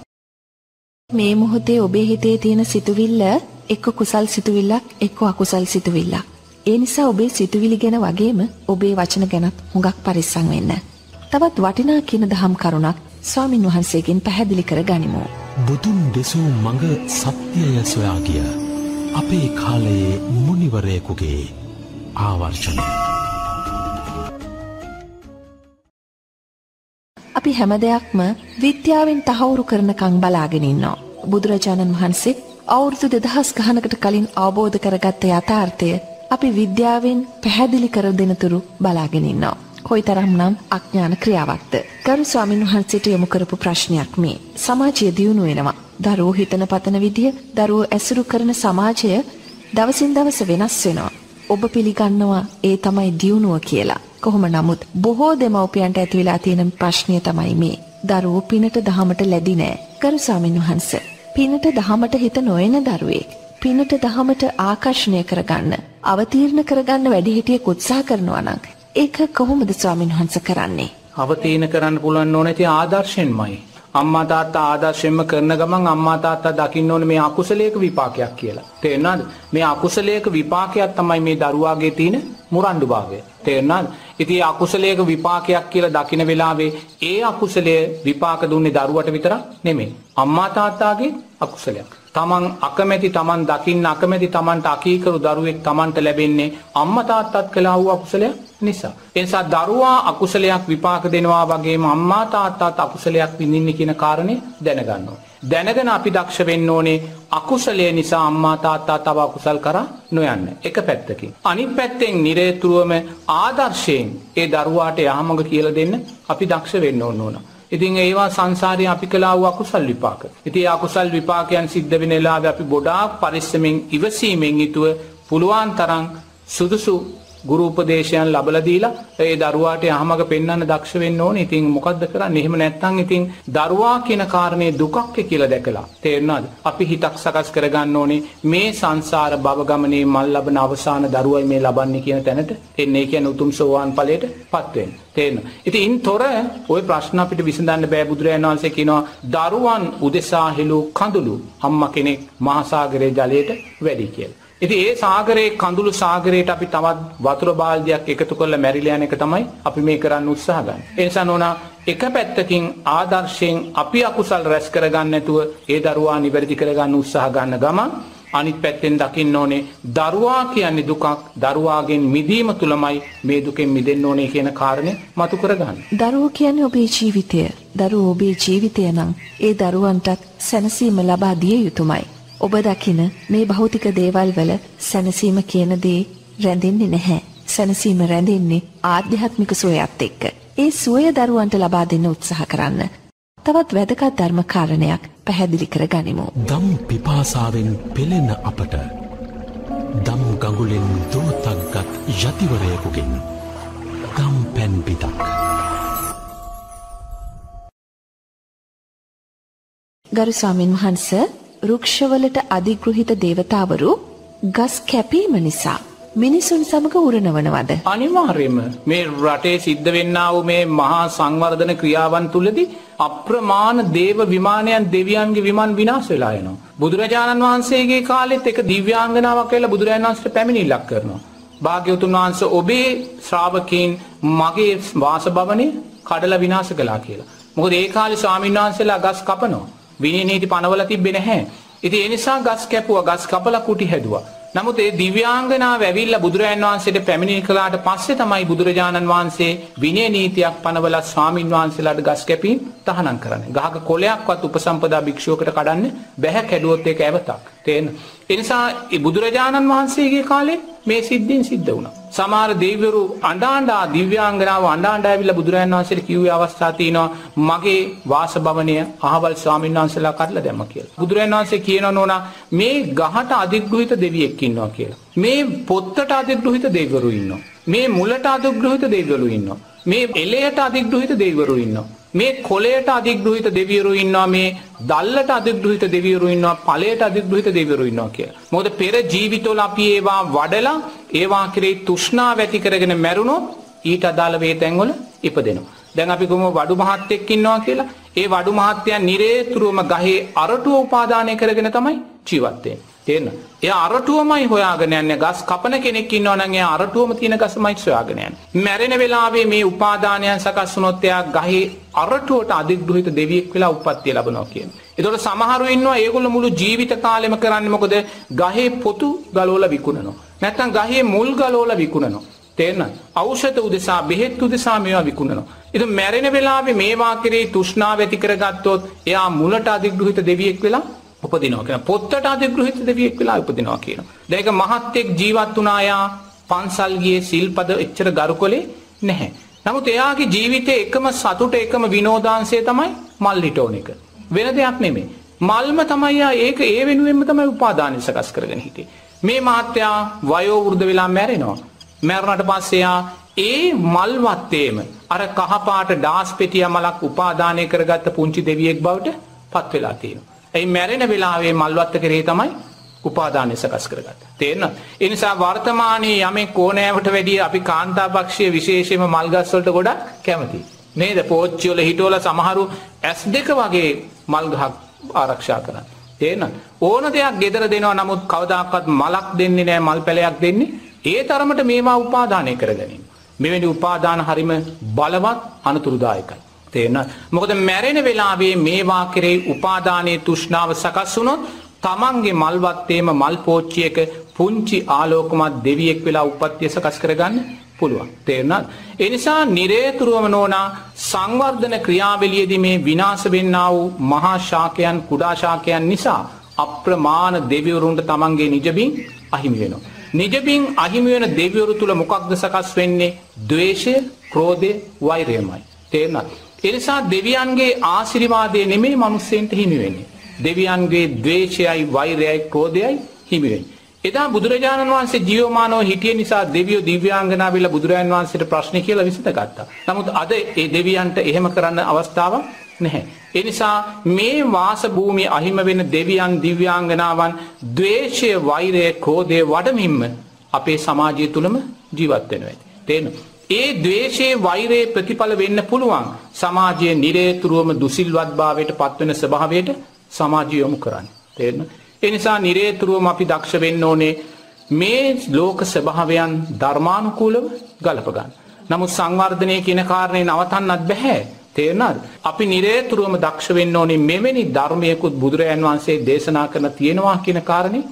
මේ මොහොතේ ඔබේ හිතේ තියෙන සිතුවිල්ල එක්ක කුසල් සිතුවිල්ලක් එක්ක අකුසල් සිතුවිල්ලක්. ඒ නිසා ඔබේ සිතුවිලි ගැන වගේම ඔබේ වචන ගැනත් හුඟක් පරිස්සම් වෙන්න. තවත් වටිනා කියන දහම් කරුණක් ස්වාමින් වහන්සේගෙන් පැහැදිලි කර ගනිමු. බුදුන් දෙසූ මඟ සත්‍යය සොයා ගිය අපේ කාලයේ මුනිවරයෙකුගේ ආවර්ජනය. අපි හැම දෙයක්ම විද්‍යාවෙන් තහවුරු කරනකම් බලාගෙන ඉන්නවා. බුදුරජාණන් වහන්සේ අවුරුදු 2000 ගණනකට කලින් අවබෝධ කරගත්ත යථාර්ථය අපි විද්‍යාවෙන් පැහැදිලි කර දෙනතුරු බලාගෙන ඉන්නවා. කොයිතරම්නම් අඥාන ක්‍රියාවක්ද? ගරු ස්වාමීන් වහන්සේට යොමු කරපු ප්‍රශ්නයක් මේ. සමාජය දියුණු වෙනවා. දරුවෝ හිතන පතන විදිය, දරුවෝ ඇසුරු කරන සමාජය දවසින් දවස වෙනස් වෙනවා. ඔබ පිළිගන්නවා ඒ තමයි දියුණුව කියලා. කොහොම නමුත් බොහෝ දෙමව්පියන්ට ඇති වෙලා තියෙන ප්‍රශ්නය තමයි මේ. දරුවෝ පිනට දහමට ලැබි නෑ. ගරු ස්වාමීන් වහන්සේ, පිනට දහමට හිත නොයන දරුවෙක් පිනට දහමට ආකර්ෂණය කරගන්න, අවතීර්ණ කරගන්න වැඩිහිටියෙක් උත්සාහ කරනවා නම් ඒක කොහොමද ස්වාමීන් වහන්සේ කරන්නේ? අවතීන කරන්න පුළුවන් ඕනේ ඉතින් ආදර්ශයෙන්මයි. අම්මා තාත්තා ආදර්ශයෙන්ම කරන ගමන් අම්මා තාත්තා දකින්න ඕනේ මේ අකුසලයක විපාකයක් කියලා. තේරුණාද? මේ අකුසලයක විපාකයක් තමයි මේ දරුවාගේ තියෙන මුරණ්ඩු භාවය. තේරුණාද? ඉතින් අකුසලයක විපාකයක් කියලා දකින වෙලාවේ ඒ අකුසලයේ විපාක දුන්නේ දරුවට විතරක් නෙමෙයි. අම්මා තාත්තාගේ අකුසලයක්. තමන් අකමැති තමන් දකින්න අකමැති තමන්ට අකීකරු දරුවෙක් තමන්ට ලැබෙන්නේ අම්මා තාත්තත් කළා වූ අකුසලයක් නිසා. ඒ නිසා දරුවා අකුසලයක් විපාක දෙනවා වගේම අම්මා තාත්තාත් අකුසලයක් විඳින්නේ කියන කාරණේ දැනගන්න ඕනේ. දැනගෙන අපි දක්ෂ වෙන්න ඕනේ අකුසලයේ නිසා අම්මා තාත්තා තව අකුසල් කරා නොයන්න. එක පැත්තකින්. අනිත් පැත්තෙන් නිරේතුරුවම ආදර්ශයෙන් ඒ දරුවාට යහමඟ කියලා දෙන්න අපි දක්ෂ වෙන්න ඕන. ඉතින් ඒවා සංසාරේ අපි කළා වූ අකුසල් විපාක. ඉතින් අකුසල් විපාකයන් සිද්ධ වෙන වෙලාවේ අපි ගොඩාක් පරිස්සමෙන් ඉවසීමෙන් යුතුව පුළුවන් තරම් සුදුසු ගුරු උපදේශයන් ලැබලා දීලා ඒ දරුවාට යහමඟ පෙන්වන්න දක්ෂ වෙන්න ඕනේ. ඉතින් මොකද්ද කරන්නේ? එහෙම නැත්නම් ඉතින් දරුවා කියන කාරණේ දුකක් කියලා දැකලා තේරුණාද? අපි හිතක් සකස් කරගන්න ඕනේ මේ සංසාර භව ගමනේ මල් ලබන අවසාන දරුවයි මේ ලබන්නේ කියන තැනට එන්නේ. ඒ කියන්නේ උතුම් සෝවාන් ඵලයටපත් වෙන්න. තේරෙනවද? ඉතින් ඉන්තොර ওই ප්‍රශ්න අපිට විසඳන්න බෑ. බුදුරජාණන් වහන්සේ කියනවා දරුවන් උදෙසා හෙළු කඳුළු අම්මා කෙනෙක් මහා සාගරයේ ජලයට වැඩි කියලා. ඉතින් ඒ සාගරයේ කඳුළු සාගරයට අපි තවත් වතුර බාල්දියක් එකතු කරලා මැරිලා යන එක තමයි අපි මේ කරන්න උත්සාහ ගන්න. ඒ නිසා නෝනා එක පැත්තකින් ආදර්ශයෙන් අපි අකුසල් රැස් කරගන්න නැතුව ඒ දරුවා නිවැරදි කරගන්න උත්සාහ ගන්න ගමන් අනිත් පැත්තෙන් දකින්න ඕනේ දරුවා කියන්නේ දුකක්. දරුවාගෙන් මිදීම තුලමයි මේ දුකෙන් මිදෙන්න ඕනේ කියන කාරණේ මතු කරගන්න. දරුවෝ කියන්නේ ඔබේ ජීවිතය. දරුවෝ ඔබේ ජීවිතය නම් ඒ දරුවන්ටත් සැනසීම ලබා දිය යුතුමයි. ඔබ දකින මේ භෞතික දේවල් වල සැනසීම කියන දේ රැඳෙන්නේ නැහැ. සැනසීම රැඳෙන්නේ ආධ්‍යාත්මික සුවයත් එක්ක. ඒ සුවය දරුවන්ට ලබා දෙන්න උත්සාහ කරන්න. තවත් වැදගත් ධර්ම කාරණයක් පැහැදිලි කර ගනිමු. දම් පිපාසාවෙන් පෙළෙන අපට දම් ගඟුලෙන් දෝතක්ගත් යතිවරයකුගෙන් දම් පැන් පිටක්. ගරු ස්වාමීන් වහන්ස, රුක්ෂවලට අධිග්‍රහිත දේවතාවරු ගස් කැපීම නිසා මිනිසුන් සමග උරණවනවද? අනිවාර්යයෙන්ම මේ රටේ සිද්ධ වෙන්නා වූ මේ මහා සංවර්ධන ක්‍රියාවන් තුලදී අප්‍රමාණ දේව විමානයන් දෙවියන්ගේ විමාන විනාශ වෙලා යනවා. බුදුරජාණන් වහන්සේගේ කාලෙත් එක දිව්‍යාංගනාවක් වෙලා බුදුරජාණන් වහන්සේට පැමිණිල්ලක් කරනවා. භාග්‍යවතුන් වහන්සේ ඔබේ ශ්‍රාවකයන් මගේ වාසභවනේ කඩලා විනාශ කළා කියලා. මොකද ඒ කාලේ ස්වාමීන් වහන්සේලා ගස් කපනවා. විනය නීති පනවලා තිබ්බේ නැහැ. ඉතින් ඒ නිසා ගස් කැපුවා, ගස් කපලා කුටි හැදුවා. නමුත් ඒ දිව්‍යාංගනාව ඇවිල්ලා බුදුරජාණන් වහන්සේට පැමිණිලි කළාට පස්සේ තමයි බුදුරජාණන් වහන්සේ විනය නීතියක් පනවලා ස්වාමින් වහන්සේලාට ගස් කැපීම් තහනම් කරන්නේ. ගහක කොළයක්වත් උපසම්පදා භික්ෂුවකට කඩන්න බැහැ, කැඩුවොත් ඒක ඇවතක්. තේන්න. ඒ නිසා බුදුරජාණන් වහන්සේගේ කාලේ මේ සිද්ධීන් සිද්ධ වුණා. සමහර දෙවිවරු අඬා දිව්‍යාංගනාව අඬා ඇවිල්ලා බුදුරජාණන් වහන්සේට කිව්වේ අවස්ථා තියෙනවා මගේ වාසභවනය අහවල් ස්වාමීන් වහන්සේලා කඩලා දැම්මා කියලා. බුදුරජාණන් වහන්සේ කියනවා නෝනා මේ ගහට අධිග්‍රහිත දෙවියෙක් ඉන්නවා කියලා. මේ පොත්තට අධිග්‍රහිත දෙවිවරු ඉන්නවා. මේ මුලට අධිග්‍රහිත දෙවිවරු ඉන්නවා. මේ එලයට අධිග්‍රහිත දෙවිවරු ඉන්නවා. මේ කොළයට අධිග්‍රහිත දෙවිවරු ඉන්නවා. මේ දල්ලට අධිග්‍රහිත දෙවිවරු ඉන්නවා. ඵලයට අධිග්‍රහිත දෙවිවරු ඉන්නවා කියලා. මොකද පෙර ජීවිතවල අපි ඒවා වඩලා ඒවා කෙරෙහි තෘෂ්ණාව ඇති කරගෙන මැරුණොත් ඊට අදාළ වේතැන් වල ඉපදෙනවා. දැන් අපි කොහොම වඩු මහත්තයෙක් ඉන්නවා කියලා. ඒ වඩු මහත්තයා නිරේතුරුවම ගහේ අරටුව උපාදානය කරගෙන තමයි ජීවත් වෙන්නේ. තේරෙනවද? එයා අරටුවමයි හොයාගෙන යන්නේ. ගස් කපන කෙනෙක් ඉන්නවා නම් එයා අරටුවම තියෙන ගසමයි සොයාගෙන යන්නේ. මැරෙන වෙලාවේ මේ උපාදානයන් සකස් වුණොත් එයා ගහේ අරටුවට අධිග්‍රහිත දෙවියෙක් වෙලා උප්පත්තිය ලබනවා කියන්නේ. ඒතකොට සමහරව ඉන්නවා ඒගොල්ලෝ මුළු ජීවිත කාලෙම කරන්නේ මොකද? ගහේ පොතු ගලවලා විකුණනවා. නැත්නම් ගහේ මුල් ගලවලා විකුණනවා. තේරෙනවද? ඖෂධ උදෙසා, බෙහෙත් උදෙසා මේවා විකුණනවා. ඉතින් මැරෙන වෙලාවේ මේවා කෙරෙහි තෘෂ්ණාව ඇති කරගත්තොත් එයා මුලට අධිග්‍රහිත දෙවියෙක් වෙලා උපදිනවා කියන. පොත්තට අධිග්‍රහිත දෙවියෙක් වෙලා උපදිනවා කියනවා. දැන් ඒක මහත්ෙක් ජීවත් වුණා යා පන්සල් ගියේ සිල්පද එච්චර ගරුකොලේ නැහැ. නමුත් එයාගේ ජීවිතේ එකම සතුට එකම විනෝදාංශය තමයි මල් හිටෝන එක. වෙන දෙයක් නෙමෙයි. මල්ම තමයි යා ඒක ඒ වෙනුවෙන්ම තමයි උපාදානය සකස් කරගෙන හිටියේ. මේ මහත්තයා වයෝ වෘද්ධ වෙලා මැරෙනවා. මැරුණාට පස්සේ යා ඒ මල් වත්තේම අර කහපාට ඩාස් පෙටිය මලක් උපාදානය කරගත්ත පුංචි දෙවියෙක් බවට පත් වෙලා තියෙනවා. ඒ මැරෙන වෙලාවේ මල්වත්ත කරේ තමයි උපාදානය සකස් කරගත්තේ. තේරෙනවද? ඒ නිසා වර්තමානයේ යමෙක් ඕනෑවට වැඩිය අපි කාන්තාපක්ෂයේ විශේෂයෙන්ම මල් ගස් වලට ගොඩක් කැමතියි. නේද? පෝච්චි වල හිටවල සමහරු S2 වගේ මල් ගහක් ආරක්ෂා කරනවා. තේරෙනවද? ඕන දෙයක් ගෙදර දෙනවා නමුත් කවදාකවත් මලක් දෙන්නේ නැහැ, මල් පැලයක් දෙන්නේ. ඒ තරමට මේවා උපාදානය කරගැනීම. මෙවැනි උපාදාන හරිම බලවත් අනතුරුදායකයි. තේරෙනවද? මොකද මැරෙන වෙලාවේ මේවා කෙරෙහි උපාදානයේ තෘෂ්ණාව සකස් වුණොත් තමන්ගේ මල් වත්තේම මල් පෝච්චියක පුංචි ආලෝකමත් දෙවියෙක් වෙලා උප්පත්තිය සකස් කරගන්න පුළුවන්. තේරුණාද? ඒ නිසා නිරේතුරුවම නෝනා සංවර්ධන ක්‍රියාවලියේදී මේ විනාශ වෙන්නා වූ මහා ශාකයන් කුඩා ශාකයන් නිසා අප්‍රමාණ දෙවිවරුන්ට තමන්ගේ නිජබින් අහිමි වෙනවා. නිජබින් අහිමි වෙන දෙවිවරු තුල මොකක්ද සකස් වෙන්නේ? ද්වේෂය, ක්‍රෝධය, වෛරයමයි. තේරුණාද? ඒ නිසා දෙවියන්ගේ ආශිර්වාදය නෙමෙයි මිනිස්සෙන්ට හිමි වෙන්නේ. දෙවියන්ගේ ද්වේෂයයි, වෛරයයි, ක්‍රෝධයයි හිමි වෙන්නේ. එදා බුදුරජාණන් වහන්සේ ජීවමානව හිටිය නිසා දෙවියෝ දිව්‍යාංගනා වෙලා බුදුරජාණන් වහන්සේට ප්‍රශ්න කියලා විසඳගත්තා. නමුත් අද ඒ දෙවියන්ට එහෙම කරන්න අවස්ථාවක් නැහැ. ඒ නිසා මේ වාස භූමිය අහිම වෙන දෙවියන් දිව්‍යාංගනාවන් ද්වේෂය, වෛරය, ක්‍රෝධය වඩමින්ම අපේ සමාජය තුලම ජීවත් වෙනවා. තේරෙනවද? ඒ ද්වේෂයේ වෛරයේ ප්‍රතිඵල වෙන්න පුළුවන් සමාජයේ නිරේතුරුවම දුසිල්වත්භාවයට පත්වෙන ස්වභාවයට සමාජය යොමු කරන්න. තේරෙනවද? ඒ නිසා නිරේතුරුවම අපි දක්ෂ වෙන්න ඕනේ මේ ලෝක ස්වභාවයන් ධර්මානුකූලව ගලප ගන්න. නමුත් සංවර්ධනය කියන කාරණේ නවතන්නත් බෑ. තේරෙනවද? අපි නිරේතුරුවම දක්ෂ වෙන්න ඕනේ මෙවැනි ධර්මයකුත් බුදුරජාන් වහන්සේ දේශනා කරන තියෙනවා කියන කාරණේ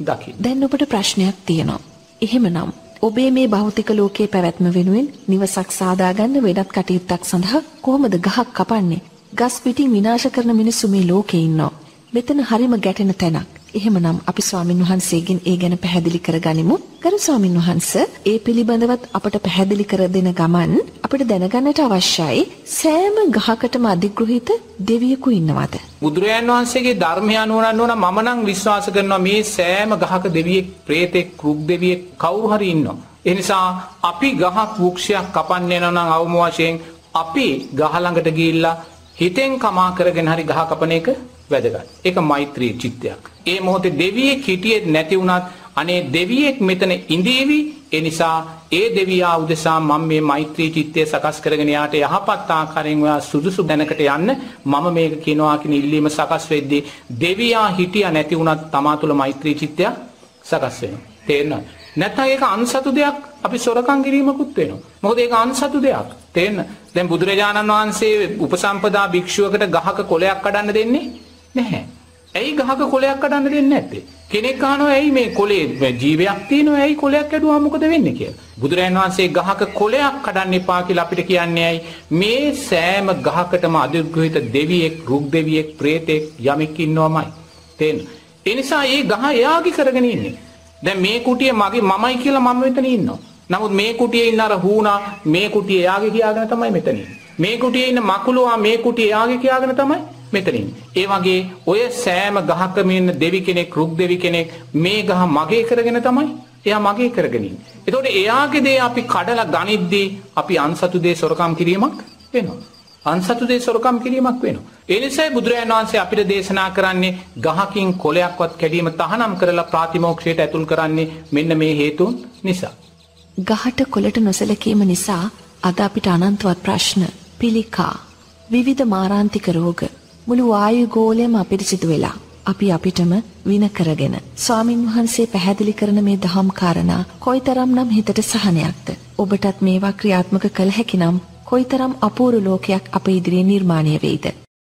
දකින්න. දැන් ඔබට ප්‍රශ්නයක් තියෙනවා. එහෙමනම් ඔබේ මේ භෞතික ලෝකයේ පැවැත්ම වෙනුවෙන් නිවසක් සාදා ගන්න වෙනත් කටයුත්තක් සඳහා කොහොමද ගහක් කපන්නේ? ගස් පිටින් විනාශ කරන මිනිස්සු මේ ලෝකේ ඉන්නවා. මෙතන හරිම ගැටෙන තැනක්. එහෙමනම් අපි ස්වාමින් වහන්සේගෙන් ඒ ගැන පැහැදිලි කරගනිමු. ගරු ස්වාමින් වහන්සේ, ඒ පිළිබඳවත් අපට පැහැදිලි කර දෙන ගමන් අපිට දැනගන්නට අවශ්‍යයි සෑම ගහකටම අධිග්‍රහිත දෙවියෙකු ඉන්නවද? බුදුරජාණන් වහන්සේගේ ධර්මය අනුව මම නම් විශ්වාස කරනවා මේ සෑම ගහක දෙවියෙක්, ප්‍රේතෙක්, රුක් දෙවියෙක් කවුරු හරි ඉන්නවා. ඒ නිසා අපි ගහක් වෘක්ෂයක් කපන්නේ නම් අවම වශයෙන් අපි ගහ ළඟට ගිහිල්ලා හිතෙන් කමා කරගෙන හරි ගහ කපන එක වැදගත්. ඒක මෛත්‍රී චිත්තයක්. ඒ මොහොතේ දෙවියෙක් හිටියෙත් නැති වුණත් අනේ දෙවියෙක් මෙතන ඉඳීවි. ඒ නිසා ඒ දෙවියා උදෙසා මම මේ මෛත්‍රී චිත්තය සකස් කරගෙන යාට යහපත් ආකාරයෙන් ඔයා සුදුසු දැනකට යන්න මම මේක කියනවා කියන ඉල්ලීම සකස් වෙද්දී දෙවියා හිටියා නැති වුණත් තමා තුළ මෛත්‍රී චිත්තය සකස් වෙනවා. තේරෙනවද? නැත්නම් ඒක අන්සතු දෙයක් අපි සොරකම් කිරීමකුත් වෙනවා. මොකද ඒක අන්සතු දෙයක්. තේරෙනවද? දැන් බුදුරජාණන් වහන්සේ උපසම්පදා භික්ෂුවකට ගහක කොළයක් කඩන්න දෙන්නේ නැහැ. ඇයි ගහක කොළයක් කඩන්න දෙන්නේ නැත්තේ? කෙනෙක් අහනවා ඇයි මේ කොළේ ජීවයක් තියෙනවා ඇයි කොළයක් කැඩුවා මොකද වෙන්නේ කියලා. බුදුරජාණන් වහන්සේ ගහක කොළයක් කඩන්න එපා කියලා අපිට කියන්නේ ඇයි? මේ සෑම ගහකටම අධිග්‍රහිත දෙවියෙක්, රුක් දෙවියෙක්, ප්‍රේතෙක් යමෙක් ඉන්නවමයි. තේරෙනවද? ඒ නිසා මේ ගහ එයාගේ කරගෙන ඉන්නේ. දැන් මේ කුටිය මමයි කියලා මම මෙතන ඉන්නවා. නමුත් මේ කුටියේ ඉන්න අර හූනා මේ කුටිය එයාගේ කියාගෙන තමයි මෙතන ඉන්නේ. මේ කුටියේ ඉන්න මකුලුවා මේ කුටිය එයාගේ කියාගෙන තමයි මෙතන ඉන්නේ. ඒ වගේ ඔය සෑම ගහකම ඉන්න දෙවි කෙනෙක්, රුක් දෙවි කෙනෙක් මේ ගහ මගේ කරගෙන තමයි එයා මගේ කරගෙන ඉන්නේ. ඒතකොට එයාගේ දේ අපි කඩලා ගනිද්දී අපි අන්සතු දේ සොරකම් කිරීමක් වෙනවා. අන්සතු දේ සොරකම් කිරීමක් වෙනවා. ඒ නිසා බුදුරජාණන් වහන්සේ අපිට දේශනා කරන්නේ ගහකින් කොළයක්වත් කැඩීම තහනම් කරලා ප්‍රාතිමෝක්ෂයට ඇතුල් කරන්නේ මෙන්න මේ හේතුන් නිසා. ගහට කොළට නොසලකීම නිසා අද අපිට අනන්තවත් ප්‍රශ්න, පිළිකා, විවිධ මාරාන්තික රෝග මුළු වායු ගෝලයම අපිරිසිදු වෙලා අපි අපිටම වින කරගෙන ස්වාමින් වහන්සේ පැහැදිලි කරන මේ දහම් කාරණා කොයිතරම්නම් හිතට සහනයක්ද? ඔබටත් මේවා ක්‍රියාත්මක කළ හැකි නම් කොයිතරම් අපූර්ව ලෝකයක් අප ඉදිරියේ නිර්මාණය වෙයිද?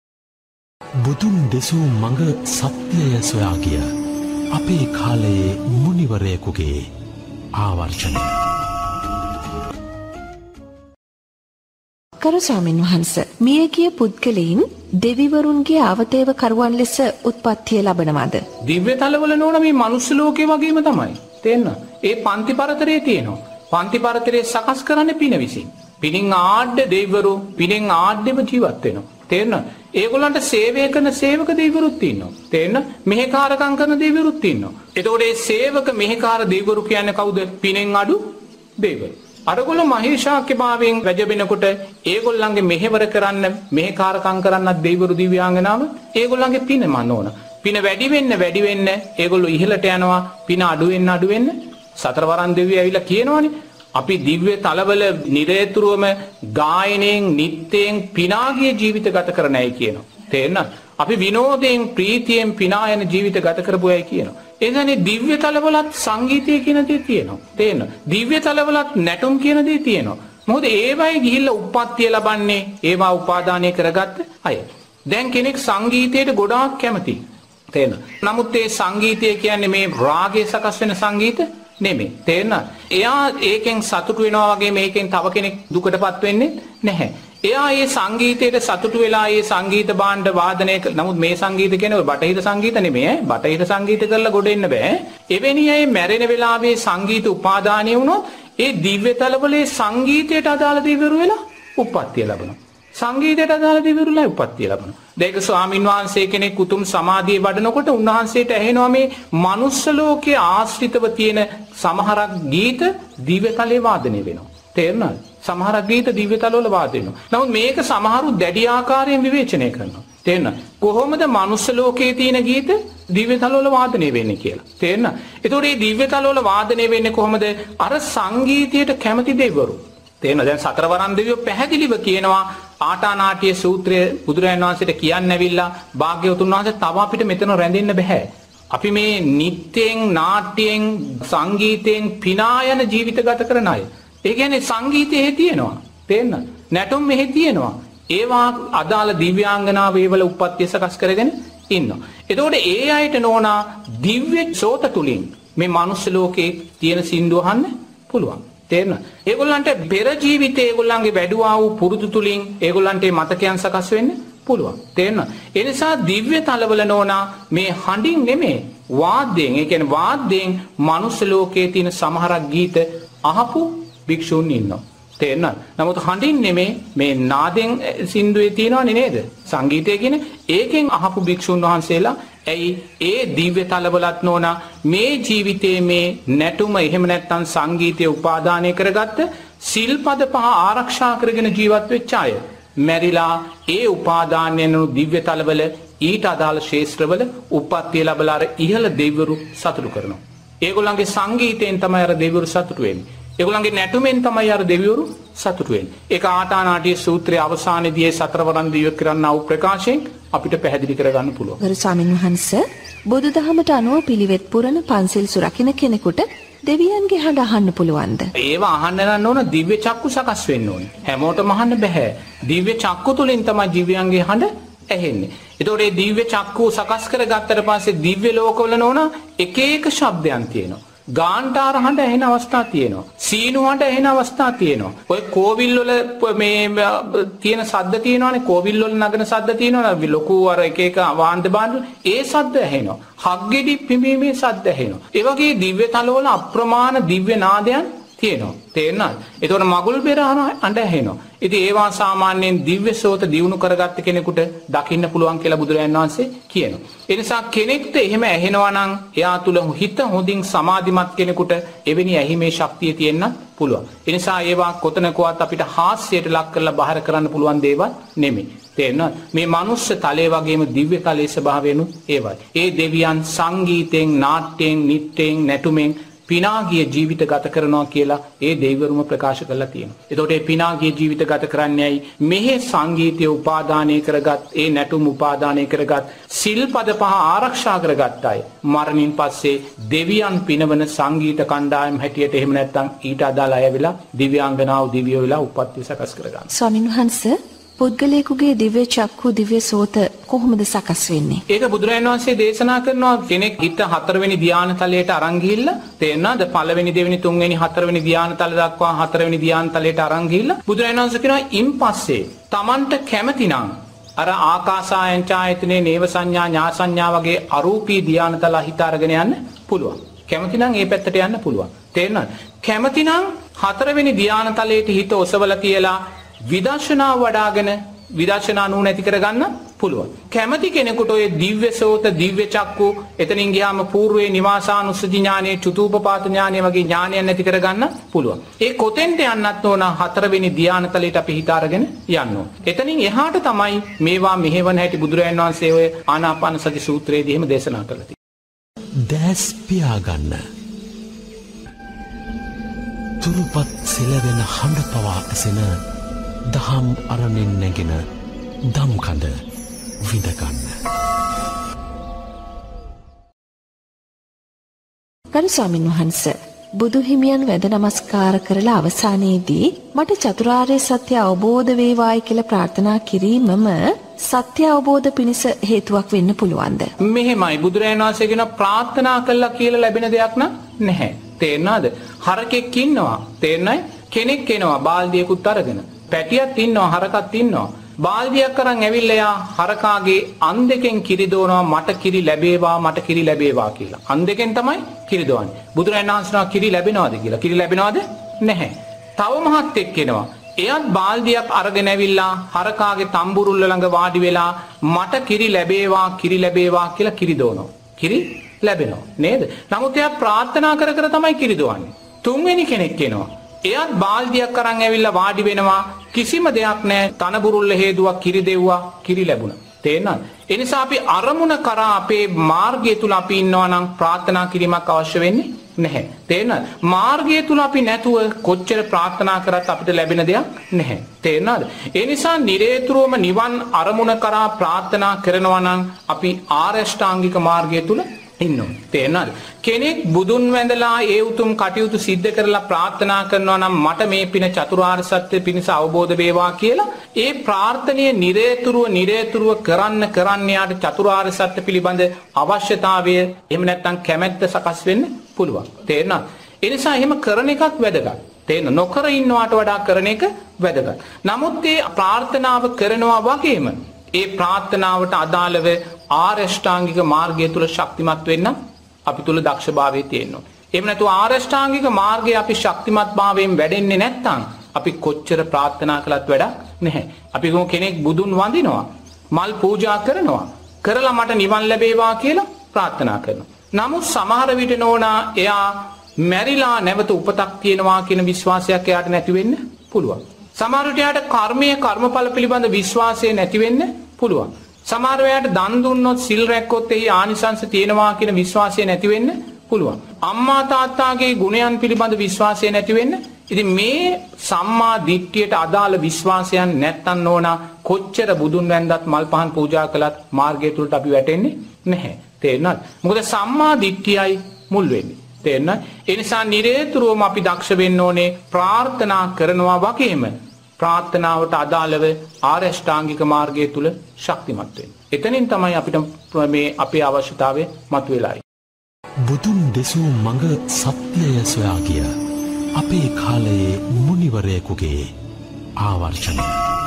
බුදුන් දෙසූ මඟ සත්‍යය සොයා ගිය අපේ කාලයේ මුනිවරයෙකුගේ ආවර්ජනය. කරු ස්වාමින් වහන්සේ, මියගිය පුද්ගලයන් දෙවිවරුන්ගේ අවතේව කරුවන් ලෙස උත්පත්තිය ලබනවාද? දිව්‍ය තලවල නෝන මේ මනුස්ස ලෝකේ වගේම තමයි. තේරෙනවද? ඒ පන්ති පරතරයේ තියෙනවා. පන්ති පරතරයේ සකස් කරන්නේ පින විසින්. පිනින් ආඩ්‍ය දෙවිවරු පිනෙන් ආඩ්‍යම ජීවත් වෙනවා. තේරෙනවද? ඒගොල්ලන්ට සේවය කරන සේවක දෙවිවරුත් ඉන්නවා. තේරෙනවද? මෙහෙකාරකම් කරන දෙවිවරුත් ඉන්නවා. එතකොට මේ සේවක මෙහෙකාර දෙවිවරු කියන්නේ කවුද? පිනෙන් අඩු දෙවිවරු. අරගොල්ලෝ මහේශාක්‍ය භාවයෙන් වැජබෙනකොට ඒගොල්ලන්ගේ මෙහෙවර කරන්න මෙහෙකාරකම් කරන්නත් දෙවිවරු දිව්‍යාංගනාව ඒගොල්ලන්ගේ පින මන ඕන. පින වැඩි වෙන්න ඒගොල්ලෝ ඉහළට යනවා. පින අඩු වෙන්න සතරවරන් දෙවියෝ ඇවිල්ලා කියනවනේ අපි දිව්‍ය තලවල නිරේතුරුවම ගායනයෙන් නිත්‍යයෙන් පිනාගිය ජීවිත ගත කරන අය කියනවා. තේරෙනවද? අපි විනෝදයෙන් ප්‍රීතියෙන් පිනා යන ජීවිත ගත කරපු අය කියනවා. එදැනේ දිව්‍ය තලවලත් සංගීතය කියන දේ තියෙනවා. තේරෙනවද? දිව්‍ය තලවලත් නැටුම් කියන දේ තියෙනවා. මොකද ඒවයි ගිහිල්ලා උප්පත්තිය ලබන්නේ ඒවා උපාදානය කරගත්ත අය. දැන් කෙනෙක් සංගීතයට ගොඩාක් කැමතියි. තේරෙනවද? නමුත් ඒ සංගීතය කියන්නේ මේ රාගය සකස් වෙන සංගීත නෙමෙයි. තේරෙනවද? එයා ඒකෙන් සතුටු වෙනවා වගේ මේකෙන් තව කෙනෙක් දුකටපත් වෙන්නේ නැහැ. එයා මේ සංගීතයට සතුටු වෙලා මේ සංගීත භාණ්ඩ වාදනය නමුත් මේ සංගීත කියන්නේ බටහිර සංගීත නෙමෙයි. බටහිර සංගීත කරලා ගොඩ එන්න බෑ. එවැනි අය මැරෙන වෙලාවේ සංගීත උපාදානය වුණොත් ඒ දිව්‍ය තලවලේ සංගීතයට අදාළ දෙවිවරු වෙලා උප්පත්තිය ලබනවා. සංගීතයට අදාළ දෙවිවරුලා උප්පත්තිය ලබනවා. දෙයක ස්වාමින් වහන්සේ කෙනෙක් උතුම් සමාධිය වඩනකොට උන්වහන්සේට ඇහෙනවා මේ මනුස්ස ලෝකයේ ආශ්‍රිතව තියෙන සමහරක් ගීත දිව්‍ය තලයේ වාදනය වෙනවා. තේරුණාද? සමහරක් ගීත දිව්‍ය තලවල වාදනය වෙනවා. නමුත් මේක සමහරු දැඩි ආකාරයෙන් විවේචනය කරනවා. තේරුණාද? කොහොමද මනුස්ස ලෝකයේ තියෙන ගීත දිව්‍ය තලවල වාදනය වෙන්නේ කියලා. තේරුණාද? ඒතකොට මේ දිව්‍ය තලවල වාදනය වෙන්නේ කොහොමද? අර සංගීතයට කැමති දෙවිවරු. තේරෙනවද? දැන් සතරවරන් දෙවියෝ පැහැදිලිව කියනවා ආටානාටිය සූත්‍රයේ බුදුරජාණන් වහන්සේට කියන්න ඇවිල්ලා භාග්‍යවතුන් වහන්සේ තව අපිට මෙතන රැඳෙන්න බෑ. අපි මේ නිත්‍යයෙන් නාට්‍යයෙන් සංගීතයෙන් පිනා යන ජීවිත ගත කරන අය. ඒ කියන්නේ සංගීතය එහෙ තියෙනවා. තේරෙනවද? නැටුම් මෙහෙ තියෙනවා. ඒවා අදාළ දිව්‍යාංගනාව ඒවල උප්පත්තිය සකස් කරගෙන ඉන්නවා. එතකොට ඒ අයට නෝනා දිව්‍ය සෝත තුලින් මේ මනුස්ස ලෝකේ තියෙන සින්දුව අහන්න පුළුවන්. තේරෙනවද? ඒගොල්ලන්ට පෙර ජීවිතේ ඒගොල්ලන්ගේ වැඩුවා වූ පුරුදු තුලින් ඒගොල්ලන්ට මතකයන් සකස් වෙන්න පුළුවන්. තේරෙනවද? ඒ නිසා දිව්‍ය තලවල නෝනා මේ හඬින් නෙමෙයි වාද්‍යයෙන්, ඒ කියන්නේ වාද්‍යයෙන් මනුස්ස ලෝකයේ තියෙන සමහරක් ගීත අහපු භික්ෂුන් ඉන්නවා. තේරෙනවද? නමුත් හඬින් නෙමෙයි මේ නාදෙන් සින්දුවේ තියෙනවනේ නේද? සංගීතය කියන ඒකෙන් අහපු භික්ෂුන් වහන්සේලා ඇයි ඒ දිව්‍ය තලවලත් නෝනා මේ ජීවිතයේ මේ නැටුම එහෙම නැත්නම් සංගීතය උපාදානය කරගත්ත සිල්පද පහ ආරක්ෂා කරගෙන ජීවත් වෙච්ච අය මැරිලා ඒ උපාදානයන දිව්‍ය තලවල ඊට අදාළ ශේෂ්ත්‍රවල උප්පත්තිය ලැබලා අර ඉහළ දෙවිවරු සතුටු කරනවා. ඒගොල්ලන්ගේ සංගීතයෙන් තමයි අර දෙවිවරු සතුටු වෙන්නේ. ඒගොල්ලන්ගේ නැටුමෙන් තමයි අර දෙවිවරු සතුටු වෙන්නේ. ඒක ආටානාටිය සූත්‍රයේ අවසානයේදී සතරවරන් දිව්‍ය කරන්න වූ ප්‍රකාශයෙන් අපිට පැහැදිලි කරගන්න පුළුවන්. ගරු ස්වාමීන් වහන්සේ බුදුදහමට අනුව පිළිවෙත් පුරන පන්සිල් සුරකින්න කෙනෙකුට දෙවියන්ගේ හඬ අහන්න පුළුවන්ද? ඒවා අහන්න නම් ඕන දිව්‍ය චක්කු සකස් වෙන්න ඕනේ. හැමෝටම අහන්න බෑ. දිව්‍ය චක්කු තුලින් තමයි දිව්‍යයන්ගේ හඬ ඇහෙන්නේ. ඒතකොට මේ දිව්‍ය චක්කු සකස් කරගත්තට පස්සේ දිව්‍ය ලෝකවල නෝන එක එක ශබ්දයන් තියෙනවා. ගාන්ටාර හඬ ඇහෙන අවස්ථා තියෙනවා. සීනු හඬ ඇහෙන අවස්ථා තියෙනවා. ඔය කෝවිල් වල මේ තියෙන ශබ්ද තියෙනවානේ. කෝවිල් වල නගන ශබ්ද තියෙනවනේ. ලොකු අර එක එක වාන්ද බාන්දු ඒ ශබ්ද ඇහෙනවා. හග්ගෙඩි පිඹීමේ ශබ්ද ඇහෙනවා. ඒ වගේ දිව්‍ය තලවල අප්‍රමාණ දිව්‍ය නාදයන් තියෙනවා. තේරෙනවද? ඒතකොට මගුල් බෙර හඬ ඇහෙනවා. ඉතින් ඒවා සාමාන්‍යයෙන් දිව්‍ය සෝත දියුණු කරගත්ත කෙනෙකුට දකින්න පුළුවන් කියලා බුදුරජාණන් වහන්සේ කියනවා. ඒ නිසා කෙනෙක්ට එහෙම ඇහෙනවා නම් එයා තුල හිත හොඳින් සමාධිමත් කෙනෙකුට එවැනි ඇහිමේ ශක්තිය තියෙන්න පුළුවන්. ඒ නිසා ඒවා කොතනකවත් අපිට හාස්‍යයට ලක් කරලා බාහිර කරන්න පුළුවන් දේවල් නෙමෙයි. තේරෙනවද? මේ මනුස්ස තලයේ වගේම දිව්‍ය තලයේ ස්වභාවයනු ඒවයි. ඒ දෙවියන් සංගීතයෙන්, නාට්‍යයෙන්, නිට්ටයෙන්, නැටුමෙන් පිනාගිය ජීවිත ගත කරනවා කියලා ඒ දෙවිවරුම ප්‍රකාශ කරලා තියෙනවා. එතකොට මේ පිනාගිය ජීවිත ගත කරන්නේයි මෙහි සංගීතය උපාදානය කරගත්, ඒ නැටුම් උපාදානය කරගත්, සිල්පද පහ ආරක්ෂා කරගත් අය මරණින් පස්සේ දෙවියන් පිනවන සංගීත කණ්ඩායම් හැටියට එහෙම නැත්නම් ඊට අදාළ අය වෙලා දිව්‍යාංගනාව දිව්‍යෝ වෙලා උපත්ති සකස් කරගන්නවා. ස්වාමීන් වහන්සේ පුද්ගලයෙකුගේ දිව්‍ය චක්කු දිව්‍ය සෝත කොහොමද සකස් වෙන්නේ? ඒක බුදුරජාණන් වහන්සේ දේශනා කරනවා කෙනෙක් හිත 4 වෙනි ධ්‍යාන තලයට අරන් ගිහිල්ලා තේරෙනවද? 1 වෙනි 2 වෙනි 3 වෙනි 4 වෙනි ධ්‍යාන තල දක්වා 4 වෙනි ධ්‍යාන තලයට අරන් ගිහිල්ලා බුදුරජාණන් වහන්සේ කියනවා ඉන් පස්සේ Tamanට කැමතිනම් අර ආකාසායන ඡායතනේ නේව සංඥා ඥා සංඥා වගේ අරූපී ධ්‍යාන තල හිත අරගෙන යන්න පුළුවන්. කැමතිනම් ඒ පැත්තට යන්න පුළුවන්. තේරෙනවද? කැමතිනම් 4 වෙනි ධ්‍යාන තලයට හිත ඔසවලා තියලා විදර්ශනා වඩාගෙන විදර්ශනා නුවණ ඇති කරගන්න පුළුවන්. කැමති කෙනෙකුට ඔය දිව්‍ය සෝත දිව්‍ය චක්කු එතනින් ගියාම పూర్වේ නිවාසානුස්සති ඥානෙ චතුූපපාත ඥානෙ වගේ ඥානයන් ඇති කරගන්න පුළුවන්. ඒ කොතෙන්ට යන්නත් ඕන 4 වෙනි ධ්‍යාන තලයට අපි හිත අරගෙන යන්න ඕන. එතනින් එහාට තමයි මේවා මෙහෙවන හැටි බුදුරජාණන් වහන්සේ ඔය ආනාපාන සති සූත්‍රයේදී එහෙම දේශනා කළා තියෙනවා. දැස් පියාගන්න. තුරුපත් සෙලවෙන හඬ පවා ඇසෙන දහම් අරණෙන් නැගෙන දම්කඳ විඳගන්න. ගරු ස්වාමීන් වහන්සේ බුදු හිමියන් වැඳ නමස්කාර කරලා අවසානයේදී මට චතුරාර්ය සත්‍ය අවබෝධ වේවායි කියලා ප්‍රාර්ථනා කිරීමම සත්‍ය අවබෝධ පිණිස හේතුවක් වෙන්න පුළුවන්ද? මෙහෙමයි බුදුරජාණන් වහන්සේ කියන ප්‍රාර්ථනා කළා කියලා ලැබෙන දෙයක් නැහැ. තේරෙනවද? හරකෙක් ඉන්නවා. තේරෙනයි? කෙනෙක් එනවා බාල්දියකුත් අරගෙන. පැටියක් ඉන්නවා, හරකක් ඉන්නවා. බාල්දියක් අරන් ඇවිල්ලා යා හරකාගේ අන් දෙකෙන් කිරි දෝනවා මට කිරි ලැබේවා මට කිරි ලැබේවා කියලා. අන් දෙකෙන් තමයි කිරි දෝවන්නේ. බුදුරජාණන් වහන්සේනවා කිරි ලැබෙනවද කියලා. කිරි ලැබෙනවද? නැහැ. තව මහත් එක්කෙනවා. එයත් බාල්දියක් අරගෙන ඇවිල්ලා හරකාගේ තම්බුරුල්ල ළඟ වාඩි වෙලා මට කිරි ලැබේවා කියලා කිරි දෝනවා. කිරි ලැබෙනවා නේද? නමුත් එයා ප්‍රාර්ථනා කර කර තමයි කිරි දෝවන්නේ. තුන්වෙනි කෙනෙක් එනවා. එයත් බාල්දියක් අරන් ඇවිල්ලා වාඩි වෙනවා. කිසිම දෙයක් නැහැ. තනබුරුල්ල හේදුවක් කිරි දෙව්වා කිරි ලැබුණා. තේරෙනවද? ඒ නිසා අපි අරමුණ කරා අපේ මාර්ගය තුල අපි ඉන්නවා නම් ප්‍රාර්ථනා කිරීමක් අවශ්‍ය වෙන්නේ නැහැ. තේරෙනවද? මාර්ගය තුල අපි නැතුව කොච්චර ප්‍රාර්ථනා කරත් අපිට ලැබෙන දෙයක් නැහැ. තේරෙනවද? ඒ නිසා නිරේතුරුවම නිවන් අරමුණ කරා ප්‍රාර්ථනා කරනවා නම් අපි ආර්ය අෂ්ටාංගික මාර්ගය තුල ඉන්නවා. තේරෙනවද? කෙනෙක් බුදුන් වැඳලා ඒ උතුම් කටයුතු සිද්ධ කරලා ප්‍රාර්ථනා කරනවා නම් මට මේ පින චතුරාර්ය සත්‍ය පිණිස අවබෝධ වේවා කියලා ඒ ප්‍රාර්ථනීය නිරේතුරුව කරන්න යාට චතුරාර්ය සත්‍ය පිළිබඳ අවශ්‍යතාවය එහෙම නැත්නම් කැමැත්ත සකස් වෙන්න පුළුවන්. තේරෙනවද? ඒ නිසා එහෙම කරන එකත් වැදගත්. තේරෙන නොකර ඉන්නවට වඩා කරන එක වැදගත්. නමුත් මේ ප්‍රාර්ථනාව කරනවා වගේම ඒ ප්‍රාර්ථනාවට අදාළව ආරෂ්ඨාංගික මාර්ගය තුල ශක්තිමත් වෙන්න අපි තුල දක්ෂභාවය තියෙනවා. එහෙම නැතුව ආරෂ්ඨාංගික මාර්ගයේ අපි ශක්තිමත් භාවයෙන් වැඩෙන්නේ නැත්නම් අපි කොච්චර ප්‍රාර්ථනා කළත් වැඩක් නැහැ. අපි කෙනෙක් බුදුන් වඳිනවා, මල් පූජා කරනවා, කරලා මට නිවන් ලැබේවා කියලා ප්‍රාර්ථනා කරනවා. නමුත් සමහර විට නෝනා එයා මැරිලා නැවත උපතක් තියෙනවා කියන විශ්වාසයක් එයාට නැති වෙන්න පුළුවන්. සමහර විට එයාට කර්මඵල පිළිබඳ විශ්වාසය නැති වෙන්න පුළුවන්. සමහර වෙලාවට දන් දුන්නොත් සිල් රැක්කොත් එහි ආනිසංස තියෙනවා කියන විශ්වාසය නැති වෙන්න පුළුවන්. අම්මා තාත්තාගේ ගුණයන් පිළිබඳ විශ්වාසය නැති වෙන්න. ඉතින් මේ සම්මා දිට්ඨියට අදාළ විශ්වාසයන් නැත්තම් නෝනා කොච්චර බුදුන් වැන්දත් මල් පහන් පූජා කළත් මාර්ගය තුලට අපි වැටෙන්නේ නැහැ. තේරෙනවද? මොකද සම්මා දිට්ඨියයි මුල් වෙන්නේ. තේරෙනවද? ඒ නිසා නිරේතුරුවම අපි දක්ෂ වෙන්න ඕනේ ප්‍රාර්ථනා කරනවා වගේම ප්‍රාර්ථනාවට අදාළව ආරෂ්ඨාංගික මාර්ගය තුල ශක්තිමත් වෙන්න. එතනින් තමයි අපිට මේ අපේ අවශ්‍යතාවය මතුවෙලා ඉන්නේ. බුදුන් දෙසූ මඟ සත්‍යය සොයා ගිය අපේ කාලයේ මුනිවරයෙකුගේ ආවර්ෂණය.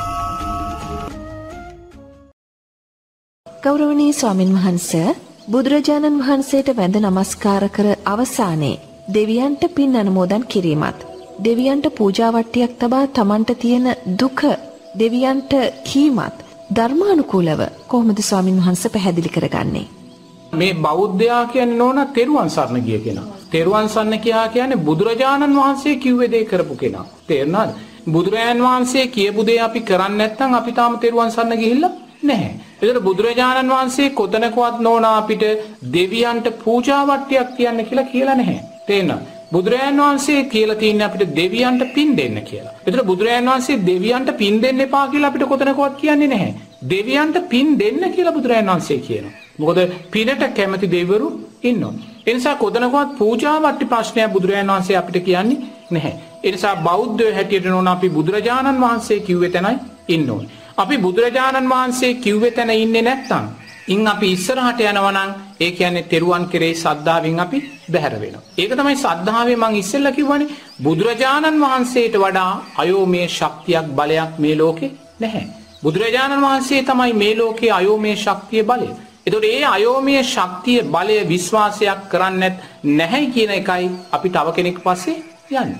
ගෞරවනීය ස්වාමින් වහන්සේ, බුදුරජාණන් වහන්සේට වැඳ නමස්කාර කර අවසානයේ දෙවියන්ට පින් අනුමෝදන් කිරීමත්, දෙවියන්ට පූජාවට්ටියක් තබා තමන්ට තියෙන දුක දෙවියන්ට කීමත් ධර්මානුකූලව කොහොමද ස්වාමින් වහන්සේ පැහැදිලි කරගන්නේ? මේ බෞද්ධයා කියන්නේ නෝනා තෙරුවන් සරණ ගිය කෙනා. තෙරුවන් සරණ කියන්නේ බුදුරජාණන් වහන්සේ කිව්වේ දේ කරපු කෙනා. තේරුණාද? බුදුරජාණන් වහන්සේ කියපු දේ අපි කරන්නේ නැත්නම් අපි තාම තෙරුවන් සරණ ගිහිල්ලා නැහැ. ඒතර බුදුරජාණන් වහන්සේ කොතනකවත් නෝනා අපිට දෙවියන්ට පූජාවට්ටියක් තියන්න කියලා නැහැ. තේරෙනවද? බුදුරජාණන් වහන්සේ කියලා තියෙන්නේ අපිට දෙවියන්ට පින් දෙන්න කියලා. ඒතර බුදුරජාණන් වහන්සේ දෙවියන්ට පින් දෙන්න එපා කියලා අපිට කොතනකවත් කියන්නේ නැහැ. දෙවියන්ට පින් දෙන්න කියලා බුදුරජාණන් වහන්සේ කියනවා. මොකද පිනට කැමති දෙවිවරු ඉන්නවා. ඒ නිසා කොතනකවත් පූජාවට්ටි ප්‍රශ්නයක් බුදුරජාණන් වහන්සේ අපිට කියන්නේ නැහැ. ඒ නිසා බෞද්ධයෝ හැටියට නෝන අපි බුදුරජාණන් වහන්සේ කිව්වේ තැනයි ඉන්න ඕනේ. අපි බුදුරජාණන් වහන්සේ කිව්වේ තැන ඉන්නේ නැත්නම් අපි ඉස්සරහට යනවා නම් ඒ කියන්නේ තෙරුවන් කෙරෙහි ශ්‍රද්ධාවෙන් අපි බැහැර වෙනවා. ඒක තමයි ශ්‍රද්ධාවේ මම ඉස්සෙල්ලා කිව්වනේ බුදුරජාණන් වහන්සේට වඩා අයෝමය ශක්තියක් බලයක් මේ ලෝකේ නැහැ. බුදුරජාණන් වහන්සේ තමයි මේ ලෝකේ අයෝමය ශක්තිය බලය. ඒතකොට ඒ අයෝමය ශක්තිය බලය විශ්වාසයක් කරන්නේ නැහැ කියන එකයි අපි තව කෙනෙක් පස්සේ යන්නේ.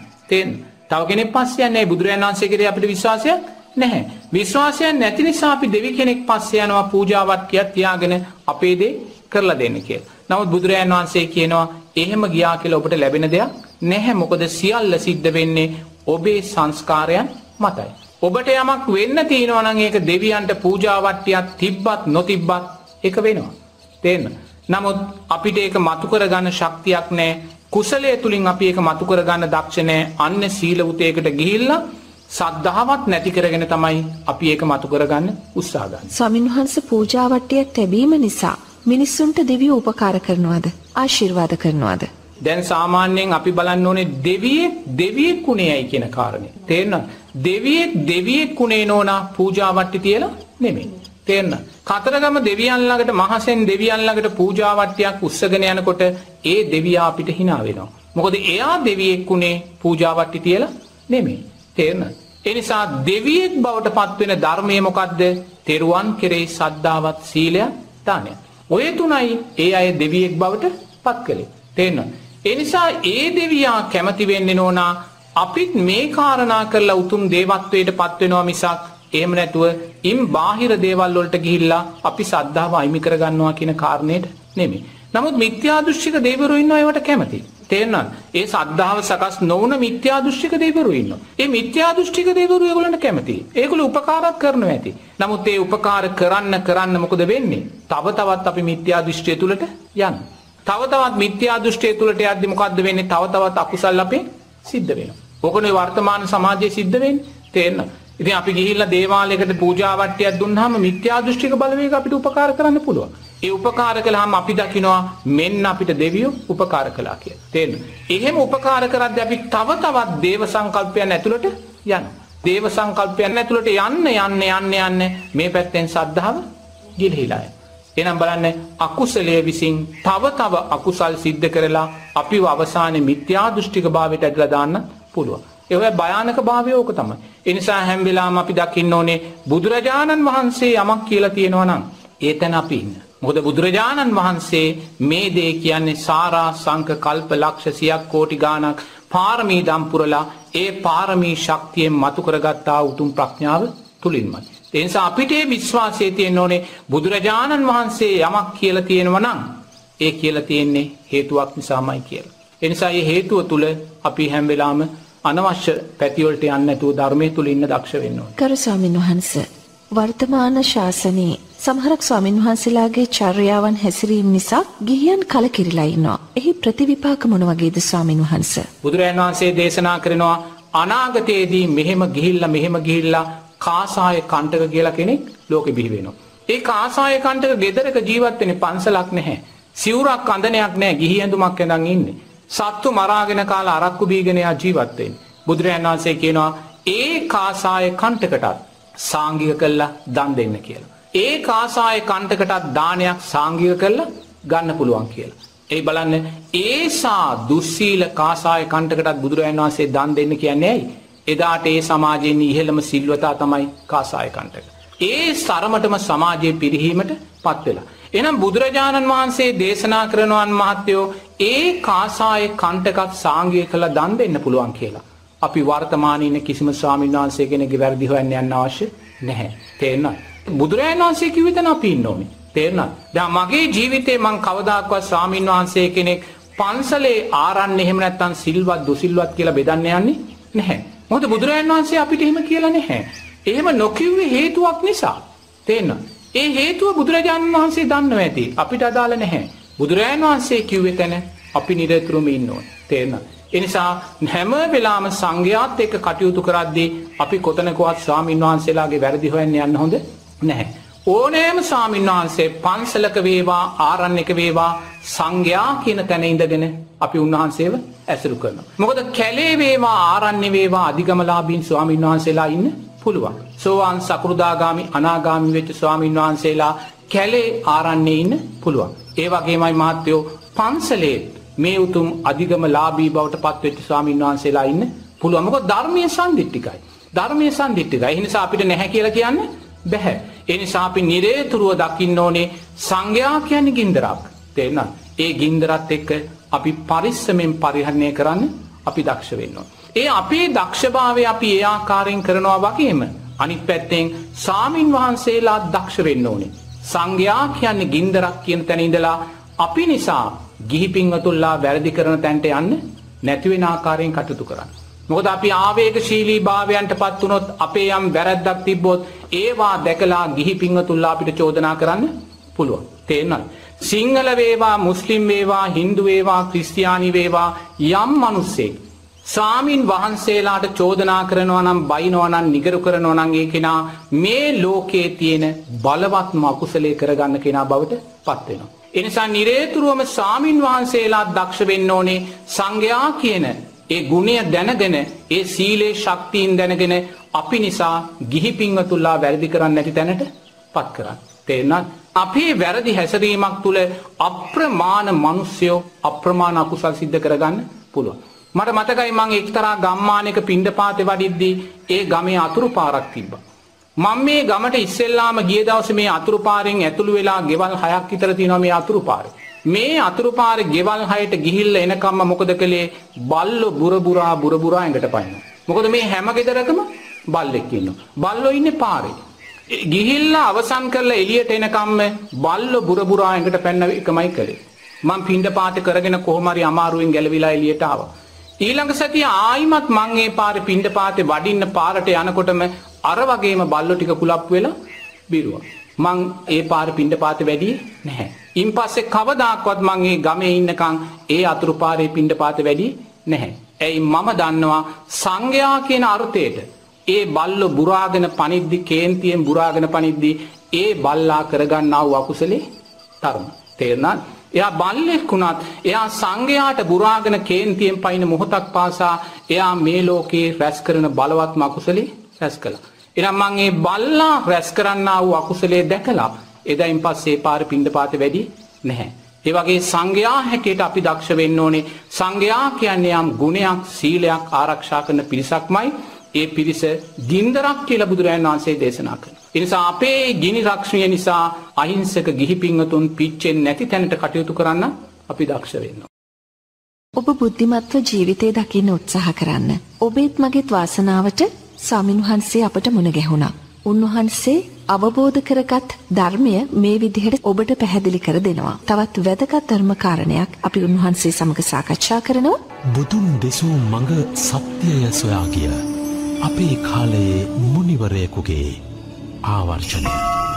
තව කෙනෙක් පස්සේ යන්නේ බුදුරජාණන් වහන්සේ කෙරෙහි අපිට විශ්වාසයක් නැහැ. විශ්වාසයක් නැති නිසා අපි දෙවි කෙනෙක් පස්සේ යනවා පූජාවට්ටියක් තියාගෙන අපේ දේ කරලා දෙන්න කියලා. නමුත් බුදුරජාණන් වහන්සේ කියනවා එහෙම ගියා කියලා ඔබට ලැබෙන දෙයක් නැහැ. මොකද සියල්ල සිද්ධ වෙන්නේ ඔබේ සංස්කාරයන් මතයි. ඔබට යමක් වෙන්න තියෙනවා නම් ඒක දෙවියන්ට පූජාවට්ටියක් තිබ්බත් නොතිබ්බත් ඒක වෙනවා. තේරෙනවද? නමුත් අපිට ඒක මතු කරගන්න ශක්තියක් නැහැ. කුසලයේ තුලින් අපි ඒක මතු කරගන්න දක්ෂ නැහැ. අන්න සීල උතේකට ගිහිල්ලා සද්ධාවත් නැති කරගෙන තමයි අපි ඒක මතු කරගන්න උත්සාහ ගන්න. ස්වාමින් වහන්සේ පූජාවට්ටියක් ලැබීම නිසා මිනිස්සුන්ට දෙවියෝ උපකාර කරනවද? ආශිර්වාද කරනවද? දැන් සාමාන්‍යයෙන් අපි බලන්න ඕනේ දෙවියෙක් කුණේයි කියන කාරණේ. තේරෙනවද? දෙවියෙක් කුණේ නෝනා පූජාවට්ටි තියලා නෙමෙයි. තේරෙනවද? කතරගම දෙවියන් ළඟට මහසෙන් දෙවියන් ළඟට පූජාවට්ටියක් උස්සගෙන යනකොට ඒ දෙවියා අපිට hina වෙනවා. මොකද එයා දෙවියෙක් කුණේ පූජාවට්ටි තියලා නෙමෙයි. තේරෙනවද? ඒ නිසා දෙවියෙක් බවට පත් වෙන ධර්මය මොකද්ද? තෙරුවන් කෙරෙහි ශ්‍රද්ධාවත් සීලයක් දානයක්. ඔය තුනයි ඒ අය දෙවියෙක් බවට පත් කළේ. තේරෙනවද? ඒ නිසා ඒ දෙවියා කැමති වෙන්නේ නෝනා අපිත් මේ කාරණා කරලා උතුම් දේවත්වයට පත් වෙනවා මිසක් එහෙම නැතුව බාහිර දේවල් වලට ගිහිල්ලා අපි ශ්‍රද්ධාව අයිමි කරගන්නවා කියන කාරණේට නෙමෙයි. නමුත් මිත්‍යා දෘෂ්ටික දෙවිවරු ඉන්නවා ඒවට කැමති. තේරෙනවද? ඒ ශ්‍රද්ධාව සකස් නොවුන මිත්‍යා දෘෂ්ටික දෙවිවරු ඉන්නවා. ඒ මිත්‍යා දෘෂ්ටික දෙවිවරු ඒගොල්ලන්ට කැමතියි. ඒගොල්ලෝ උපකාරයක් කරනවා ඇති. නමුත් ඒ උපකාර කරන්න මොකද වෙන්නේ? තව තවත් අපි මිත්‍යා දෘෂ්ටිය තුලට යනවා. තව තවත් මිත්‍යා දෘෂ්ටිය තුලට යද්දි මොකද්ද වෙන්නේ? තව තවත් අකුසල් අපේ සිද්ධ වෙනවා. ඕකනේ වර්තමාන සමාජයේ සිද්ධ වෙන්නේ. තේරෙනවද? ඉතින් අපි ගිහිල්ලා දේවාලයකට පූජා වට්ටියක් දුන්නාම මිත්‍යා දෘෂ්ටික බලවේග අපිට උපකාර කරන්න පුළුවන්. ඒ උපකාර කළාම අපි දකිනවා මෙන්න අපිට දෙවියෝ උපකාර කළා කියලා. තේරෙනවද? එහෙම උපකාර කරද්දී අපි තව තවත් දේව සංකල්පයන් ඇතුළට යනවා. දේව සංකල්පයන් ඇතුළට යන්න මේ පැත්තෙන් සද්ධාව ගිලිහිලා යනවා. එහෙනම් බලන්න අකුසලයේ විසින් තව අකුසල් සිද්ධ කරලා අපිව අවසානයේ මිත්‍යා දෘෂ්ටික භාවයට ඇදලා දාන්න පුළුවන්. ඒ වගේ භයානක භාවය ඕක තමයි. ඒ නිසා හැම වෙලාවම අපි දකින්න ඕනේ බුදුරජාණන් වහන්සේ යමක් කියලා තියෙනවා නම් ඒතන අපි ඉන්න. මොකද බුදුරජාණන් වහන්සේ මේ දේ කියන්නේ සාරා සංක කල්ප ලක්ෂ 100ක් කෝටි ගාණක් පාරමී දම් පුරලා ඒ පාරමී ශක්තියෙන් මතු කරගත්තා උතුම් ප්‍රඥාව තුලින්මයි. ඒ නිසා අපිට විශ්වාසය තියෙන්න ඕනේ බුදුරජාණන් වහන්සේ යමක් කියලා තියෙනවා නම් ඒ කියලා තියෙන්නේ හේතුවක් නිසාමයි කියලා. ඒ නිසා මේ හේතුව තුල අපි හැම වෙලාවම අනවශ්‍ය පැති වලට යන්නේ නැතුව ධර්මයේ තුල ඉන්න දක්ෂ වෙන්න ඕනේ. කරු ස්වාමීන් වහන්සේ වර්තමාන ශාසනයේ සමහරක් ස්වාමීන් වහන්සේලාගේ චර්යාවන් හැසිරීම නිසා ගිහියන් කලකිරිලා ඉන්නවා. එහි ප්‍රතිවිපාක මොන වගේද ස්වාමීන් වහන්සේ? බුදුරජාණන් වහන්සේ දේශනා කරනවා අනාගතයේදී මෙහෙම ගිහිල්ලා කාසාය කණ්ඨක කියලා කෙනෙක් ලෝකෙ බිහි වෙනවා. ඒ කාසාය කණ්ඨක ගෙදරක ජීවත් වෙන්නේ පන්සලක් නැහැ. සිවුරක් අඳනයක් නැහැ. ගිහි ඇඳුමක් ඇඳන් ඉන්නේ. සත්තු මරාගෙන කාලා අරක්කු බීගෙන ජීවත් වෙන්නේ. බුදුරජාණන් වහන්සේ කියනවා ඒ කාසාය කණ්ඨකටත් සාංගික කළා දන් දෙන්න කියලා. ඒ කාසාය කණ්ඨකටත් දානයක් සාංගික කළා ගන්න පුළුවන් කියලා. ඒ බලන්න ඒසා දුස්සීල කාසාය කණ්ඨකටත් බුදුරජාණන් වහන්සේ දන් දෙන්න කියන්නේ ඇයි? එදාට ඒ සමාජයෙන් ඉහළම සිල්වතා තමයි කාසාය කණ්ඨක. ඒ තරමටම සමාජයේ පිරිහීමට පත් වෙලා. එහෙනම් බුදුරජාණන් වහන්සේ දේශනා කරනවන් මහත්යෝ ඒ කාසාය කණ්ඨකත් සාංගික කළා දන් දෙන්න පුළුවන් කියලා. අපි වර්තමානයේ ඉන්න කිසිම ස්වාමීන් වහන්සේ කෙනෙක්ගේ වැරදි හොයන්න යන්න අවශ්‍ය නැහැ. තේරෙනවද? බුදුරජාණන් වහන්සේ කිව්ව තැන අපි ඉන්න ඕනේ. තේරෙනවද? දැන් මගේ ජීවිතේ මං කවදාකවත් ස්වාමීන් වහන්සේ කෙනෙක් පන්සලේ ආරන්නේ එහෙම නැත්නම් සිල්වත් දුසිල්වත් කියලා බෙදන්න යන්නේ නැහැ. මොකද බුදුරජාණන් වහන්සේ අපිට එහෙම කියලා නැහැ. එහෙම නොකියුවේ හේතුවක් නිසා. තේරෙනවද? ඒ හේතුව බුදුරජාණන් වහන්සේ දන්නවා ඇති. අපිට අදාළ නැහැ. බුදුරජාණන් වහන්සේ කිව්වේ තැන අපි නිරතුරුවම ඉන්න ඕනේ. තේරෙනවද? ඒ නිසා හැම වෙලාවම සංඝයාත් එක්ක කටයුතු කරද්දී අපි කොතනකවත් ස්වාමීන් වහන්සේලාගේ වැරදි හොයන්න යන්න හොඳ නැහැ. ඕනෑම ස්වාමීන් වහන්සේ පන්සලක වේවා ආරණ්‍යක වේවා සංඝයා කියන තැන ඉඳගෙන අපි උන්වහන්සේව ඇසුරු කරනවා. මොකද කැලේ වේවා ආරණ්‍ය වේවා අධිගමලාභීන් ස්වාමීන් වහන්සේලා ඉන්න පුළුවන්. සෝවාන් සකෘදාගාමි අනාගාමි වෙච්ච ස්වාමීන් වහන්සේලා කැලේ ආරණ්‍යයේ ඉන්න පුළුවන්. ඒ වගේමයි මහත්යෝ පන්සලේ මේ උතුම් අධිගමලාභී බවට පත්වෙච්ච ස්වාමීන් වහන්සේලා ඉන්න පුළුවන්. මොකද ධර්මයේ සම්දිට්ඨිකයි. ධර්මයේ සම්දිට්ඨිකයි. ඒ නිසා අපිට නැහැ කියලා කියන්න බෑ. ඒ නිසා අපි නිරේතුරුව දකින්න ඕනේ සංඝයා කියන්නේ ගින්දරක්. තේරෙනවද? ඒ ගින්දරත් එක්ක අපි පරිස්සමෙන් පරිහරණය කරන්න අපි දක්ෂ වෙන්න ඕනේ. ඒ අපේ දක්ෂභාවය අපි ඒ ආකාරයෙන් කරනවා වගේම අනිත් පැත්තෙන් ස්වාමින් වහන්සේලා දක්ෂ වෙන්න ඕනේ. සංඝයා කියන්නේ ගින්දරක් කියන තැන ඉඳලා අපි නිසා ගිහි පින්වතුන්ලා වැරදි කරන තැනට යන්න නැති වෙන ආකාරයෙන් කටයුතු කරන්න. මොකද අපි ආවේගශීලී භාවයන්ටපත් වුණොත් අපේ යම් වැරද්දක් තිබ්බොත් ඒවා දැකලා ගිහි පින්වතුන්ලා අපිට චෝදනා කරන්න පුළුවන්. තේරෙනවද? සිංහල වේවා මුස්ලිම් වේවා හින්දු වේවා ක්‍රිස්තියානි වේවා යම් මිනිස්සෙක් ස්වාමින් වහන්සේලාට චෝදනා කරනවා නම් බයිනවා නම් නිගරු කරනවා නම් ඒ කෙනා මේ ලෝකයේ තියෙන බලවත්ම අකුසලයේ කරගන්න කෙනා බවට පත් වෙනවා. ඒ නිසා නිරේතුරුවම ස්වාමින් වහන්සේලා දක්ෂ වෙන්න ඕනේ සංඝයා කියන ඒ ගුණය දැනගෙන ඒ සීලේ ශක්තියින් දැනගෙන අපි නිසා ගිහි පින්වතුන්ලා වැරදි කරන්නේ නැති තැනට පත් කරන්න. තේරුණාද? අපේ වැරදි හැසිරීමක් තුළ අප්‍රමාණ මිනිස්සුયો අප්‍රමාණ අකුසල් සිද්ධ කරගන්න පුළුවන්. මට මතකයි මම එක්තරා ගම්මානයක පිණ්ඩපාතේ වඩිද්දී ඒ ගමේ අතුරු පාරක් තිබ්බා. මම මේ ගමට ඉස්සෙල්ලාම ගිය දවසේ මේ අතුරු පාරෙන් ඇතුළු වෙලා ගෙවල් 6ක් විතර තියෙනවා මේ අතුරු පාරේ. මේ අතුරු පාරේ ගෙවල් 6ට ගිහිල්ලා එනකම්ම මොකද කළේ? බල්ලෝ බුරබුරා ඇඟට පයින්නවා. මොකද මේ හැම ගෙදරකම බල්ලෙක් ඉන්නවා. බල්ලෝ ඉන්නේ පාරේ. ගිහිල්ලා අවසන් කරලා එළියට එනකම්ම බල්ලෝ බුරබුරා ඇඟට පැන්න එකමයි කළේ. මම පිණ්ඩපාතේ කරගෙන කොහොම හරි අමාරුවෙන් ගැලවිලා එළියට ආවා. ඊළඟ සතිය ආයිමත් මං ඒ පාරේ පිණ්ඩපාතේ වඩින්න පාරට යනකොටම අර වගේම බල්ලෝ ටික කුලප්පු වෙලා බිරුවා. මං ඒ පාරේ පිණ්ඩපාතේ වැඩියේ නැහැ. ඉන් පස්සේ කවදාක්වත් මං මේ ගමේ ඉන්නකම් ඒ අතුරු පාරේ පිණ්ඩපාතේ වැඩියේ නැහැ. ඇයි මම දන්නවා සංඝයා කියන අර්ථයට ඒ බල්ලෝ බුරාගෙන පනිද්දි කේන්තියෙන් බුරාගෙන පනිද්දි ඒ බල්ලා කරගන්නා වූ අකුසලේ තරම. තේරුණාද? එයා බල්ලෙක් වුණත් එයා සංඝයාට බුරාගෙන කේන්තියෙන් පයින් මොහොතක් පාසා එයා මේ ලෝකේ රැස් කරන බලවත්ම අකුසලේ රැස් කළා. එහෙනම් මම මේ බල්ලා රැස් කරන්නා වූ අකුසලේ දැකලා එදායින් පස්සේ පාරේ පින්ඩපාතේ වැඩි නැහැ. ඒ වගේ සංඝයා හැටියට අපි දක්ෂ වෙන්න ඕනේ. සංඝයා කියන්නේ යම් ගුණයක් සීලයක් ආරක්ෂා කරන පිරිසක්මයි. ඒ පිරිස ගින්දරක් කියලා බුදුරජාණන් වහන්සේ දේශනා කරනවා. ඒ නිසා අපේ ගිනි රක්ෂණය නිසා අහිංසක ගිහි පින්වතුන් පිච්චෙන්නේ නැති තැනට කටයුතු කරන්න අපි දක්ෂ වෙන්න ඕනේ. ඔබ බුද්ධිමත්ව ජීවිතේ දකින්න උත්සාහ කරන්න. ඔබේත් මගේත් වාසනාවට ස්වාමින්වහන්සේ අපට මුණ ගැහුණා. උන්වහන්සේ අවබෝධ කරගත් ධර්මය මේ විදිහට ඔබට පැහැදිලි කර දෙනවා. තවත් වැදගත් ධර්ම කාරණයක් අපි උන්වහන්සේ සමග සාකච්ඡා කරනවා. බුදුන් දෙසූ මඟ සත්‍යය සොයා ගිය අපේ කාලයේ මුනිවරයෙකුගේ ආවර්ජනය.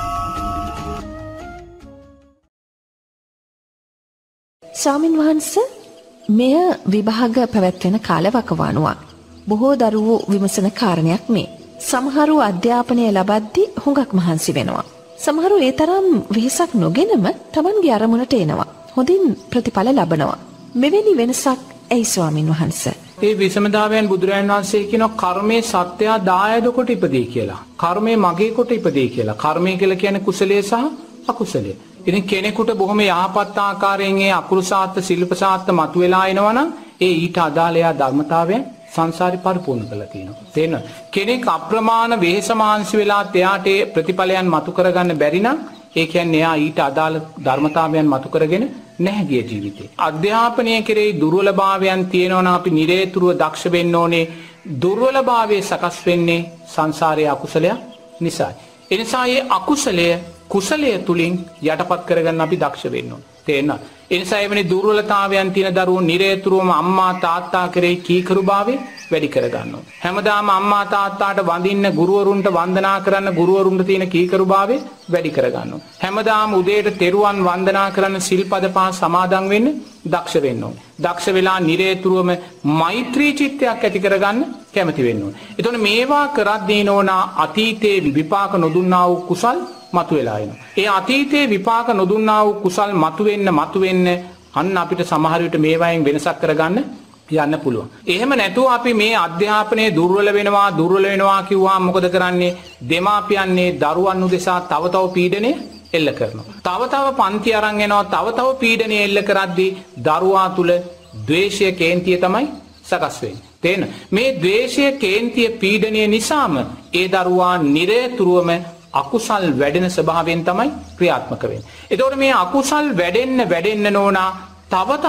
ස්වාමින්වහන්සේ මෙය විභාග පැවැත්වෙන කාලවකවානුවක්. බොහෝ දරුවෝ විමසන කාරණයක් මේ. සමහරු අධ්‍යාපනය ලබද්දී හුඟක් මහන්සි වෙනවා. සමහරු ඒ තරම් වෙහෙසක් නොගෙනම Tamanගේ අරමුණට එනවා. හොඳින් ප්‍රතිඵල ලබනවා. මෙවැනි වෙනසක් ඇයි ස්වාමින්වහන්සේ? ඒ විසමතාවයන් බුදුරජාණන් වහන්සේ කියනවා කර්මයේ සත්‍යය දායද කොට ඉපදී කියලා. කර්මයේ මගේ කොට ඉපදී කියලා. කර්මය කියලා කියන්නේ කුසලයේ සහ අකුසලයේ. ඉතින් කෙනෙකුට බොහොම යහපත් ආකාරයෙන් ඒ අකුරු සාත්ත සිල්ප සාත්ත මතුවලා එනවනම් ඒ ඊට අදාළ ධර්මතාවයන් සංසාරේ පරිපූර්ණ කරලා තියෙනවා. තේරෙනවද? කෙනෙක් අප්‍රමාණ වෙහෙස මහන්සි වෙලා එයාට ප්‍රතිඵලයන් මතු කරගන්න බැරි නම් ඒ කියන්නේ එයා ඊට අදාළ ධර්මතාවයන් මතු කරගෙන නැහැ ගිය ජීවිතේ. අධ්‍යාපනය කෙරෙහි දුර්වලභාවයන් තියෙනවා නම් අපි නිරේතුරුව දක්ෂ වෙන්න ඕනේ. දුර්වලභාවයේ සකස් වෙන්නේ සංසාරයේ අකුසලයක් නිසායි. ඒ නිසා මේ අකුසලය කුසලය තුලින් යටපත් කරගන්න අපි දක්ෂ වෙන්න ඕනේ. තේරෙනවද? ඒ නිසා එවැනි දුර්වලතාවයන් තියෙන දරුවෝ නිරේතුරුවම අම්මා තාත්තා කෙරෙහි කීකරුභාවය වැඩි කරගන්න ඕනේ. හැමදාම අම්මා තාත්තාට වඳින්න ගුරුවරුන්ට වන්දනා කරන්න ගුරුවරුන්ට තියෙන කීකරුභාවය වැඩි කරගන්න ඕනේ. හැමදාම උදේට තෙරුවන් වන්දනා කරන්න සිල්පද පහ සමාදන් වෙන්න දක්ෂ වෙන්න ඕනේ. දක්ෂ වෙලා නිරේතුරුවම මෛත්‍රී චිත්තයක් ඇති කරගන්න කැමති වෙන්න ඕනේ. එතකොට මේවා කරද්දී නෝනා අතීතේ විපාක නොදුන්නා වූ කුසල් මතුවලා එනවා. ඒ අතීතයේ විපාක නොදුන්නා වූ කුසල් මතුවෙන්න අන්න අපිට සමහර විට මේවායින් වෙනසක් කරගන්න යන්න පුළුවන්. එහෙම නැතුව අපි මේ අධ්‍යාපනයේ දුර්වල වෙනවා කිව්වම මොකද කරන්නේ? දෙමාපියන්නේ දරුවන් උදෙසා තව පීඩනය එල්ල කරනවා. තව පන්ති අරන් එනවා. තව පීඩනය එල්ල කරද්දී දරුවා තුල ද්වේෂය කේන්තිය තමයි සකස් වෙන්නේ. තේන මේ ද්වේෂය කේන්තිය පීඩනය නිසාම ඒ දරුවා නිරේතුරුවම අකුසල් වැඩෙන ස්වභාවයෙන් තමයි ක්‍රියාත්මක වෙන්නේ. එතකොට මේ අකුසල් වැඩෙන්න නෝනා තවත්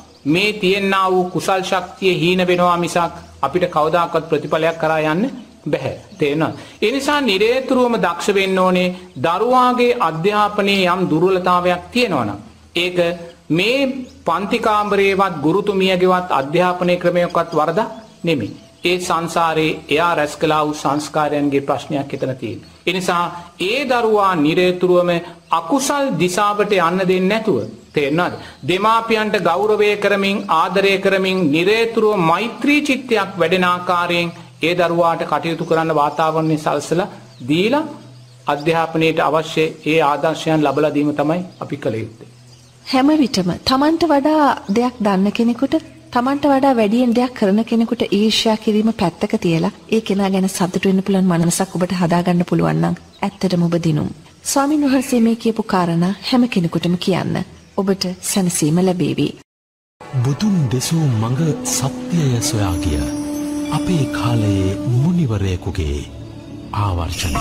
මේ තියෙනා වූ කුසල් ශක්තිය හීන වෙනවා මිසක් අපිට කවදාකවත් ප්‍රතිඵලයක් කරා යන්න බැහැ. තේරෙනවද? ඒ නිසා නිරේතුරුවම දක්ෂ වෙන්න ඕනේ දරුවාගේ අධ්‍යාපනයේ යම් දුර්වලතාවයක් තියෙනවා නම් ඒක මේ පන්ති කාමරේවත් ගුරුතුමියගේවත් අධ්‍යාපනයේ ක්‍රමයකවත් වරදක් නෙමෙයි. ඒ සංසාරේ එයා රැස් කළා වූ සංස්කාරයන්ගේ ප්‍රශ්නයක් එතන තියෙනවා. ඒ නිසා ඒ දරුවා නිරේතුරුවම අකුසල් දිශාවට යන්න දෙන්නේ නැතුව තේරෙනවද? දෙමාපියන්ට ගෞරවය කරමින් ආදරය කරමින් නිරේතුරුව මෛත්‍රී චිත්තයක් වැඩෙන ආකාරයෙන් ඒ දරුවාට කටයුතු කරන්න වාතාවරණය සලසලා දීලා අධ්‍යාපනයට අවශ්‍ය ඒ ආදර්ශයන් ලබා දීම තමයි අපි කළ යුත්තේ. හැම විටම තමන්ට වඩා දෙයක් දන්න කෙනෙකුට තමන්ට වඩා වැඩියෙන් දෙයක් කරන කෙනෙකුට ඊර්ෂ්‍යා කිරීම පැත්තක තියලා ඒ කෙනා ගැන සතුටු වෙන්න පුළුවන් මනසක් ඔබට හදාගන්න පුළුවන් නම් ඇත්තටම ඔබ දිනුම්. ස්වාමීන් වහන්සේ මේ කියපු කාරණා හැම කෙනෙකුටම කියන්න. ඔබට සැනසීම ලැබේවි. බුදුන් දෙසූ මඟ සත්‍යය සොයා ගිය අපේ කාලයේ මුනිවරයෙකුගේ ආවර්ජනය.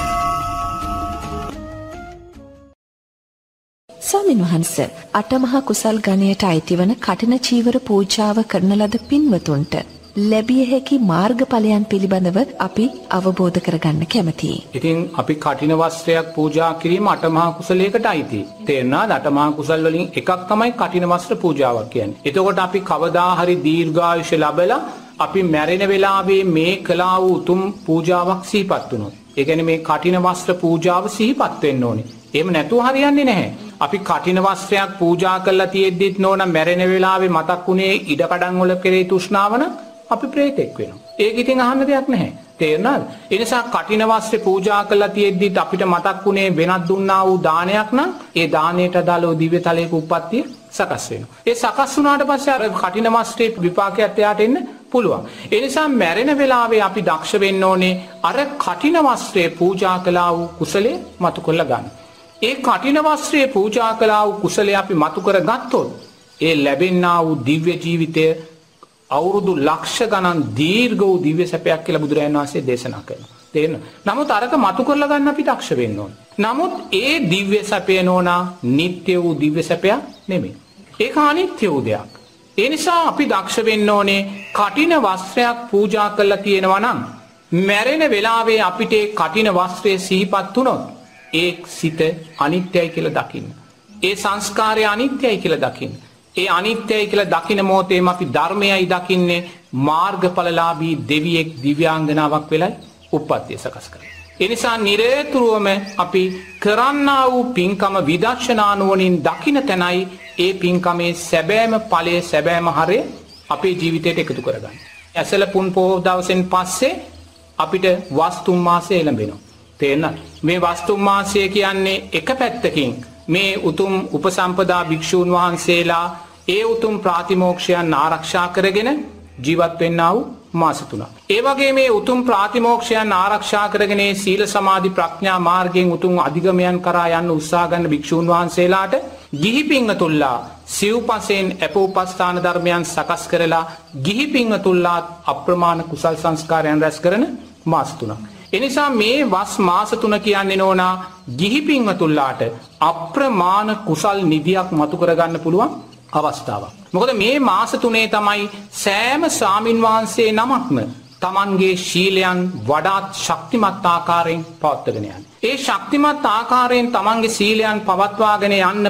ස්වාමීන් වහන්සේ අටමහා කුසල් ගණයට අයිතිවන කඨින චීවර පූජාව කරන ලද පින්වතුන්ට ලැබිය හැකි මාර්ගඵලයන් පිළිබඳව අපි අවබෝධ කරගන්න කැමතියි. ඉතින් අපි කඨින වස්ත්‍රයක් පූජා කිරීම අටමහා කුසලයකට අයිතියි. තේරුණාද? අටමහා කුසල් වලින් එකක් තමයි කඨින වස්ත්‍ර පූජාවක් කියන්නේ. එතකොට අපි කවදා හරි දීර්ඝායුෂ ලැබලා අපි මැරෙන වෙලාවේ මේ කළා වූ උතුම් පූජාවක් සිහිපත් වුණොත්. ඒ කියන්නේ මේ කඨින වස්ත්‍ර පූජාව සිහිපත් වෙන්න ඕනේ. එහෙම නැතුව හරියන්නේ නැහැ. අපි කඨින වස්ත්‍රයක් පූජා කරලා තියෙද්දිත් නෝන මැරෙන වෙලාවේ මතක් වුණේ ඉඩකඩම් වල කෙරේ තෘෂ්ණාව නම් අපි ප්‍රේතෙක් වෙනවා. ඒක ඉතින් අහන්න දෙයක් නැහැ. තේරුණාද? ඒ නිසා කටින වස්ත්‍රේ පූජා කළා තියෙද්දිත් අපිට මතක් වුණේ වෙනත් දුන්නා වූ දානයක් නම් ඒ දාණයට අදාළව දිව්‍ය තලයක උප්පත්තිය සකස් වෙනවා. ඒ සකස් වුණාට පස්සේ අර කටින වස්ත්‍රේ විපාකයක් එයාට එන්න පුළුවන්. ඒ නිසා මැරෙන වෙලාවේ අපි දක්ෂ වෙන්න ඕනේ අර කටින වස්ත්‍රේ පූජා කළා වූ කුසලයේ මතු කරලා ගන්න. ඒ කටින වස්ත්‍රයේ පූජා කළා වූ කුසලයේ අපි මතු කර ගත්තොත් ඒ ලැබෙනා වූ දිව්‍ය ජීවිතය අවුරුදු ලක්ෂ ගණන් දීර්ඝ වූ දිව්‍ය සැපයක් කියලා බුදුරජාණන් වහන්සේ දේශනා කරනවා. තේරෙනවද? නමුත් අරක මතු කරලා ගන්න අපි දක්ෂ වෙන්න ඕනේ. නමුත් ඒ දිව්‍ය සැපය නෝනා නිට්ටය වූ දිව්‍ය සැපයක් නෙමෙයි. ඒක අනිත්‍ය වූ දෙයක්. ඒ නිසා අපි දක්ෂ වෙන්න ඕනේ කටින වස්ත්‍රයක් පූජා කරලා තියෙනවා නම් මැරෙන වෙලාවේ අපිට ඒ කටින වස්ත්‍රය සිහිපත් වුණොත් ඒ සිත අනිත්‍යයි කියලා දකින්න. ඒ සංස්කාරය අනිත්‍යයි කියලා දකින්න. ඒ අනිත්‍යයි කියලා දකින මොහොතේම අපි ධර්මයයි දකින්නේ මාර්ගඵලලාභී දෙවියෙක් දිව්‍යාංගනාවක් වෙලයි උප්පත්තිය සකස් කරන්නේ. ඒ නිසා නිරේතුරුවම අපි කරන්නා වූ පින්කම විදර්ශනා නුවණින් දකින තැනයි ඒ පින්කමේ සැබෑම ඵලයේ සැබෑම හරය අපේ ජීවිතයට එකතු කරගන්න. ඇසල පුන් පොහොව දවසෙන් පස්සේ අපිට වස්තුම් මාසය එළඹෙනවා. තේරෙනවද? මේ වස්තුම් මාසය කියන්නේ එක පැත්තකින් මේ උතුම් උපසම්පදා භික්ෂූන් වහන්සේලා ඒ උතුම් ප්‍රාතිමෝක්ෂයන් ආරක්ෂා කරගෙන ජීවත් වෙන්නා වූ මාස තුනක්. ඒ වගේ මේ උතුම් ප්‍රාතිමෝක්ෂයන් ආරක්ෂා කරගෙන සීල සමාධි ප්‍රඥා මාර්ගයෙන් උතුම් අධිගමයන් කරා යන්න උත්සාහ ගන්න භික්ෂූන් වහන්සේලාට ගිහි පින්වතුන්ලා සිව්පසෙන් අපෝපස්ථාන ධර්මයන් සකස් කරලා ගිහි පින්වතුන්ලා අප්‍රමාණ කුසල් සංස්කාරයන් රැස් කරන මාස තුනක්. එනිසා මේ වස් මාස තුන කියන්නේ නෝනා ගිහි පින්වතුන්ලාට අප්‍රමාණ කුසල් නිධියක් මතු කරගන්න පුළුවන් අවස්ථාවක්. මොකද මේ මාස තුනේ තමයි සෑම ස්වාමින් වහන්සේ නමක්ම තමන්ගේ ශීලයන් වඩාත් ශක්තිමත් ආකාරයෙන් පවත්වාගෙන යන්න. ඒ ශක්තිමත් ආකාරයෙන් තමන්ගේ සීලයන් පවත්වාගෙන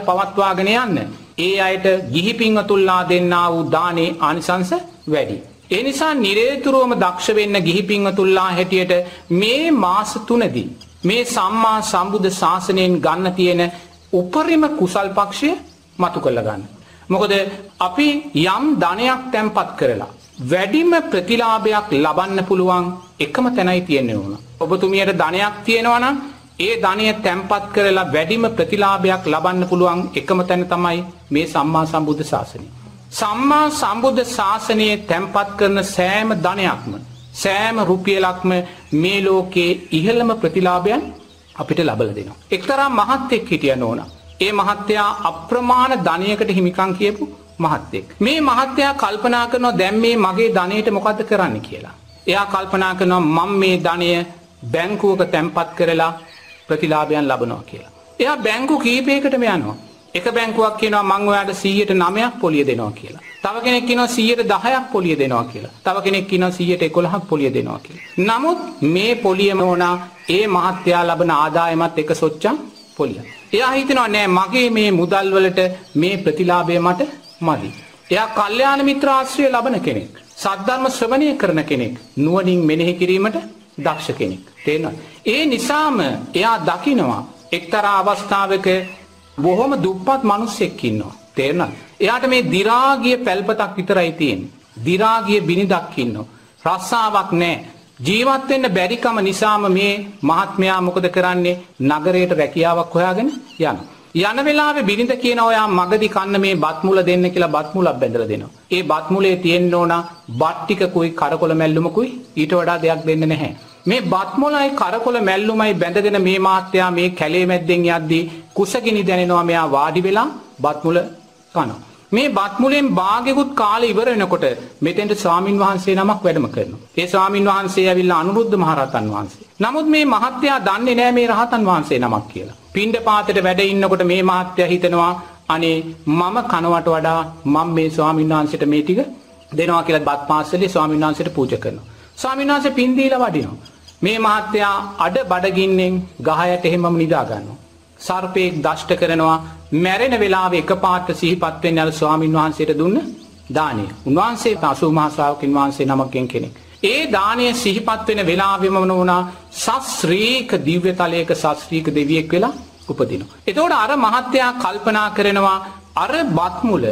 යන්න ඒ අයට ගිහි පින්වතුන්ලා දෙන්නා වූ දානේ ආනිසංස වැඩි. ඒ නිසා නිරේතුරුවම දක්ෂ වෙන්න ගිහි පින්වතුන්ලා හැටියට මේ මාස තුනදී මේ සම්මා සම්බුද්ධ ශාසනයෙන් ගන්න තියෙන උපරිම කුසල් පක්ෂය මතු කරලා ගන්න. මොකද අපි යම් ධනයක් තැන්පත් කරලා වැඩිම ප්‍රතිලාභයක් ලබන්න පුළුවන් එකම තැනයි තියෙන්නේ ඕන. ඔබතුමියට ධනයක් තියෙනවා නම් ඒ ධනය තැන්පත් කරලා වැඩිම ප්‍රතිලාභයක් ලබන්න පුළුවන් එකම තැන තමයි මේ සම්මා සම්බුද්ධ ශාසනය. සම්මා සම්බුද්ධ ශාසනයේ තැන්පත් කරන සෑම ධනයක්ම සෑම රුපියලක්ම මේ ලෝකයේ ඉහළම ප්‍රතිලාභයන් අපිට ලබලා දෙනවා. එක්තරා මහත්ෙක් හිටියා නෝනා. ඒ මහත්තයා අප්‍රමාණ ධනයකට හිමිකම් කියපු මහත්තෙක්. මේ මහත්තයා කල්පනා කරනවා දැන් මේ මගේ ධනයට මොකද්ද කරන්න කියලා. එයා කල්පනා කරනවා මම මේ ධනය බැංකුවක තැන්පත් කරලා ප්‍රතිලාභයන් ලබනවා කියලා. එයා බැංකු කීපයකටම යනවා. එක බැංකුවක් කියනවා මම ඔයාලට 109ක් පොලිය දෙනවා කියලා. තව කෙනෙක් කියනවා 110ක් පොලිය දෙනවා කියලා. තව කෙනෙක් කියනවා 111ක් පොලිය දෙනවා කියලා. නමුත් මේ පොලියම ඕනා ඒ මහත්තයා ලබන ආදායමත් එක සොච්චම් පොලිය. එයා හිතනවා නෑ මගේ මේ මුදල් වලට මේ ප්‍රතිලාභය මට මදි. එයා කල්යාණ මිත්‍ර ආශ්‍රය ලබන කෙනෙක්. සද්ධර්ම ශ්‍රවණය කරන කෙනෙක්. නුවණින් මෙනෙහි කිරීමට දක්ෂ කෙනෙක්. තේරෙනවද? ඒ නිසාම එයා දකිනවා එක්තරා අවස්ථාවක බොහොම දුප්පත් මිනිස්සෙක් ඉන්නවා. තේරෙනවද? එයාට මේ දි รา ගිය පැල්පතක් විතරයි තියෙන්නේ. දි รา ගිය බිනිදක් ඉන්නවා. රස්සාවක් නැහැ. ජීවත් වෙන්න බැරිකම නිසාම මේ මහත්මයා මොකද කරන්නේ? නගරයට රැකියාවක් හොයාගෙන යනවා. යන වෙලාවේ බිරිඳ කියන ඔයා මගදී කන්න මේ බත් මුල දෙන්න කියලා බත් මුලක් බැඳලා දෙනවා. ඒ බත් මුලේ තියෙන්න ඕන බත් ටිකකුයි කරකොල මැල්ලුමකුයි ඊට වඩා දෙයක් දෙන්න නැහැ. මේ බත් මුලයි කරකොල මැල්ලුමයි බැඳගෙන මේ මහත්තයා මේ කැලේ මැද්දෙන් යද්දී කුසගිනි දැනෙනවා. මෙයා වාඩි වෙලා බත් මුල කනවා. මේ බත් මුලෙන් භාගෙකුත් කාලේ ඉවර වෙනකොට මෙතෙන්ට ස්වාමින් වහන්සේ නමක් වැඩම කරනවා. ඒ ස්වාමින් වහන්සේ ඇවිල්ලා අනුරුද්ධ මහරහතන් වහන්සේ. නමුත් මේ මහත්තයා දන්නේ නැහැ මේ රහතන් වහන්සේ නමක් කියලා. පිණ්ඩපාතේට වැඩ ඉන්නකොට මේ මහත්තයා හිතනවා අනේ මම කනවට වඩා මම මේ ස්වාමින් වහන්සේට මේ ටික දෙනවා කියලා බත් පාසලේ ස්වාමින් වහන්සේට පූජා කරනවා. ස්වාමින් වහන්සේ පින් දීලා වඩිනවා. මේ මහත්තයා අඩ බඩගින්නෙන් ගහ යට එහෙමම නිදා ගන්නවා. සර්පෙක් දෂ්ට කරනවා. මැරෙන වෙලාවේ එකපාරට සිහිපත් වෙන්නේ අර ස්වාමින් වහන්සේට දුන්න දානය. උන්වහන්සේ 80 මහා ශ්‍රාවකින් වහන්සේ නමකින් කෙනෙක්. ඒ දානය සිහිපත් වෙන වෙලාවෙම වුණා සස්ත්‍රීක දිව්‍ය තලයක සස්ත්‍රීක දෙවියෙක් වෙලා උපදිනවා. එතකොට අර මහත්තයා කල්පනා කරනවා අර බත් මුල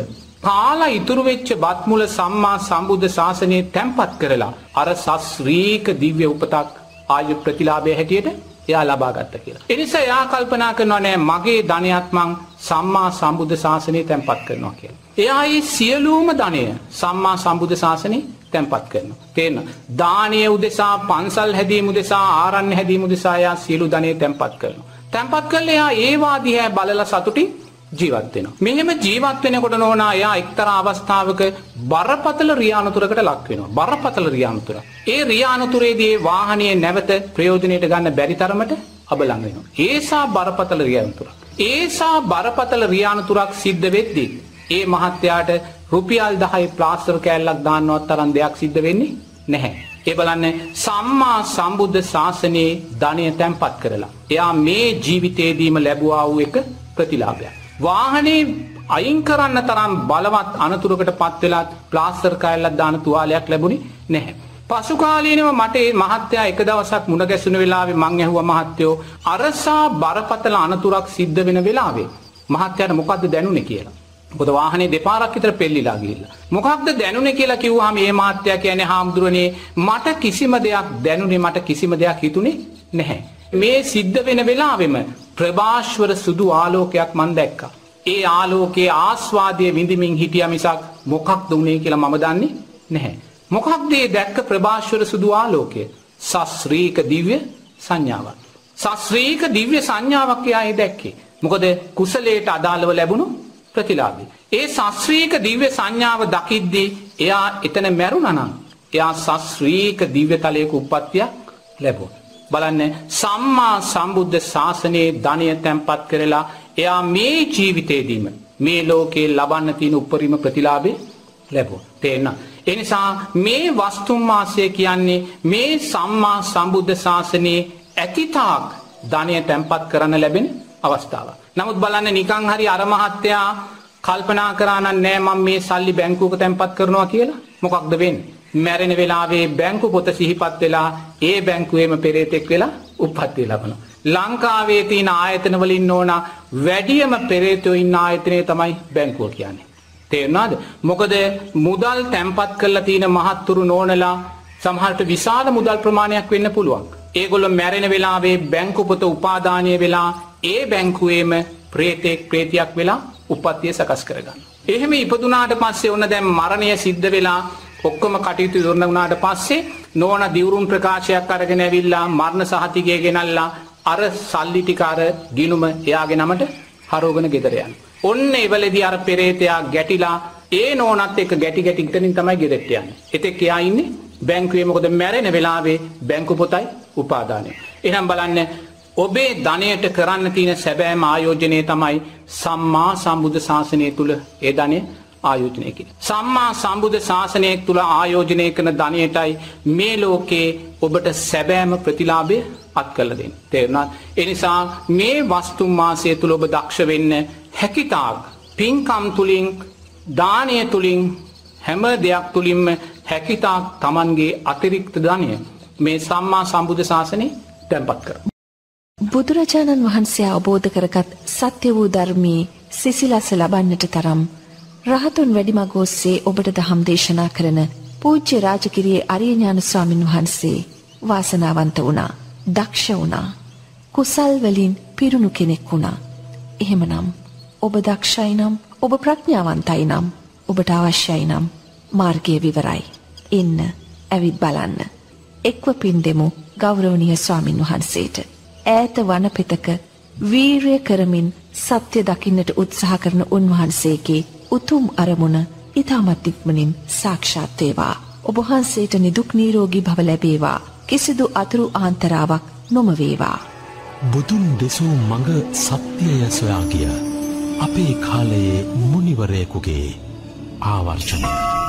කාලා ඉතුරු වෙච්ච බත් මුල සම්මා සම්බුද්ධ ශාසනයේ තැන්පත් කරලා අර සස්ත්‍රීක දිව්‍ය උපතක් ආයු ප්‍රතිලාභය හැටියට එයා ලබා ගත්තා කියලා. ඒ නිසා එයා කල්පනා කරනවා නෑ මගේ ධනයත් මං සම්මා සම්බුද්ධ ශාසනයේ තැන්පත් කරනවා කියලා. එයා මේ සියලුම ධනය සම්මා සම්බුද්ධ ශාසනයේ තැන්පත් කරනවා. තේරෙනවද? දානීය උදෙසා, පන්සල් හැදීම උදෙසා, ආරණ්‍ය හැදීම උදෙසා එයා සියලු ධනය තැන්පත් කරනවා. තැන්පත් කළා එයා ඒවා දිහා බලලා සතුටින් ජීවත් වෙනවා. මෙහෙම ජීවත් වෙනකොට නෝනා එයා එක්තරා අවස්ථාවක බරපතල රියානුතරකට ලක් වෙනවා. බරපතල රියානුතර. ඒ රියානුතරේදී වාහනේ නැවත ප්‍රයෝජනෙට ගන්න බැරි තරමට අබලන් වෙනවා. ඒසා බරපතල රියානුතර. ඒසා බරපතල රියානුතරක් සිද්ධ වෙද්දී ඒ මහත්තයාට රුපියල් 10 ප්ලාස්ටර් කෑල්ලක් දාන්නවත් තරම් දෙයක් සිද්ධ වෙන්නේ නැහැ. ඒ බලන්න සම්මා සම්බුද්ධ ශාසනයේ ධනය තැන්පත් කරලා එයා මේ ජීවිතේදීම ලැබුවා වූ එක ප්‍රතිලාභයක්. වාහනේ අයින් කරන්න තරම් බලවත් අනතුරකට පත් වෙලා ප්ලාස්ටර් කෑල්ලක් දාන තුවාලයක් ලැබුණේ නැහැ. පසු කාලීනව මට මේ මහත්තයා එක දවසක් මුණ ගැසුණු වෙලාවේ මං ඇහුවා මහත්තයෝ අරසා බරපතල අනතුරක් සිද්ධ වෙන වෙලාවේ මහත්තයාට මොකද්ද දැනුනේ කියලා. මොකද වාහනේ දෙපාරක් විතර පෙල්ලිලා ගිහිල්ලා. මොකක්ද දැනුනේ කියලා කිව්වහම මේ මහත්තයා කියන්නේ හාමුදුරනේ මට කිසිම දෙයක් දැනුනේ මට කිසිම දෙයක් හිතුනේ නැහැ. මේ සිද්ධ වෙන වෙලාවෙම ප්‍රභාස්වර සුදු ආලෝකයක් මන් දැක්කා. ඒ ආලෝකයේ ආස්වාදයේ විඳින්මින් හිටියා මිසක් මොකක්ද උනේ කියලා මම දන්නේ නැහැ. මොකක්ද ඒ දැක්ක ප්‍රභාස්වර සුදු ආලෝකය? සස්ත්‍රීක දිව්‍ය සංඥාවක්. සස්ත්‍රීක දිව්‍ය සංඥාවක් එයා දැක්කේ. මොකද කුසලයට අදාළව ලැබුණු ප්‍රතිලාභය. ඒ සස්ත්‍රීක දිව්‍ය සංඥාව දකිද්දී එයා එතන මැරුණා නම් එයා සස්ත්‍රීක දිව්‍ය තලයක උප්පත්තියක් ලැබුවා. බලන්න සම්මා සම්බුද්ධ ශාසනයේ ධනය තැන්පත් කරලා එයා මේ ජීවිතේදීම මේ ලෝකේ ලබන්න තියෙන උපරිම ප්‍රතිලාභය ලැබුවා. තේරෙනවද? ඒ නිසා මේ වස්තුන් වාසය කියන්නේ මේ සම්මා සම්බුද්ධ ශාසනයේ ඇතිතාක් ධනය තැන්පත් කරන්න ලැබෙන අවස්ථාවක්. නමුත් බලන්න නිකන් හරි අර මහත්තයා කල්පනා කරා නම් නෑ මම මේ සල්ලි බැංකුවක තැන්පත් කරනවා කියලා මොකක්ද වෙන්නේ? මැරෙන වෙලාවේ බැංකු පොත සිහිපත් වෙලා ඒ බැංකුවේම පෙරේතෙක් වෙලා උප්පත්තිය ලබනවා. ලංකාවේ තියෙන ආයතන වලින් ඕන වැඩියම පෙරේතයෝ ඉන්න ආයතනය තමයි බැංකුව කියන්නේ. තේරුණාද? මොකද මුදල් තැන්පත් කරලා තියෙන මහත්තුරු නෝනලා සමහරට විශාල මුදල් ප්‍රමාණයක් වෙන්න පුළුවන්. ඒගොල්ලෝ මැරෙන වෙලාවේ බැංකු පොත උපාදානය වෙලා ඒ බැංකුවේම ප්‍රේතෙක් ප්‍රේතියක් වෙලා උප්පත්තිය සකස් කරගන්න. එහෙම ඉපදුනාට පස්සේ ඔන්න දැන් මරණය සිද්ධ වෙලා ඔක්කොම කටයුතු ඉවර වුණාට පස්සේ නෝන දිවුරුම් ප්‍රකාශයක් අරගෙන ඇවිල්ලා මරණ සහතිකය ගෙනල්ලා අර සල්ලි ටික අර ගිණුම එයාගේ නමට හරවගෙන ගෙදර යනවා. ඔන්න එවලේදී අර පෙරේතයා ගැටිලා ඒ නෝනත් එක්ක ගැටි ඉතනින් තමයි ගෙදරට යන්නේ. එතෙක් එයා ඉන්නේ බැංකුවේ. මොකද මැරෙන වෙලාවේ බැංකු පොතයි උපාදානය. එහෙනම් බලන්න ඔබේ ධනයට කරන්න තියෙන සැබෑම ආයෝජනය තමයි සම්මා සම්බුද්ධ ශාසනය තුල ඒ ධනය ආයෝජනය කිරීම. සම්මා සම්බුද්ධ ශාසනය තුල ආයෝජනය කරන ධනයටයි මේ ලෝකේ ඔබට සැබෑම ප්‍රතිලාභය අත් කරලා දෙන්නේ. තේරුණාද? ඒ නිසා මේ වස්තුන් වාසය තුල ඔබ දක්ෂ වෙන්න හැකිතාක් පින්කම් තුලින් දානය තුලින් හැම දෙයක් තුලින්ම හැකිතාක් Tamanගේ අතිරික්ත ධනය මේ සම්මා සම්බුද්ධ ශාසනයේ තැන්පත් කරනවා. බුදුරජාණන් වහන්සේ අවබෝධ කරගත් සත්‍ය වූ ධර්මයේ සිසිලස ලබන්නට තරම් රහතුන් වැඩිමග ඔස්සේ ඔබට දහම් දේශනා කරන පූජ්‍ය රාජගිරියේ අරියඥාන ස්වාමින් වහන්සේ වාසනාවන්ත වුණා. දක්ෂ වුණා. කුසල් වලින් පිරුණු කෙනෙක් වුණා. එහෙමනම් ඔබ දක්ෂයි නම් ඔබ ප්‍රඥාවන්තයි නම් ඔබට අවශ්‍යයි නම් මාර්ගය විවරයි. එන්න ඇවිත් බලන්න. එක්ව පින් දෙමු ගෞරවනීය ස්වාමින් වහන්සේට. ඈත වනපෙතක වීරය කරමින් සත්‍ය දකින්නට උත්සාහ කරන උන්වහන්සේගේ උතුම් අරමුණ ඊටමත් ඉක්මනින් සාක්ෂාත් වේවා. ඔබ වහන්සේට නිදුක් නිරෝගී භව ලැබේවා. කිසිදු අතුරු ආන්තරාවක් නොම වේවා. බුදුන් දෙසූ මඟ සත්‍යය සොයා ගිය අපේ කාලයේ මුනිවරයෙකුගේ ආවර්ජනය.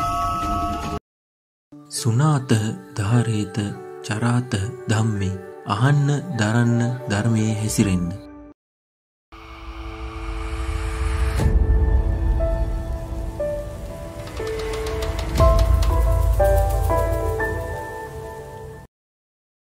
සුනාත ධාරේත චරාත ධම්මේ අහන්න දරන්න ධර්මයේ හැසිරෙන්න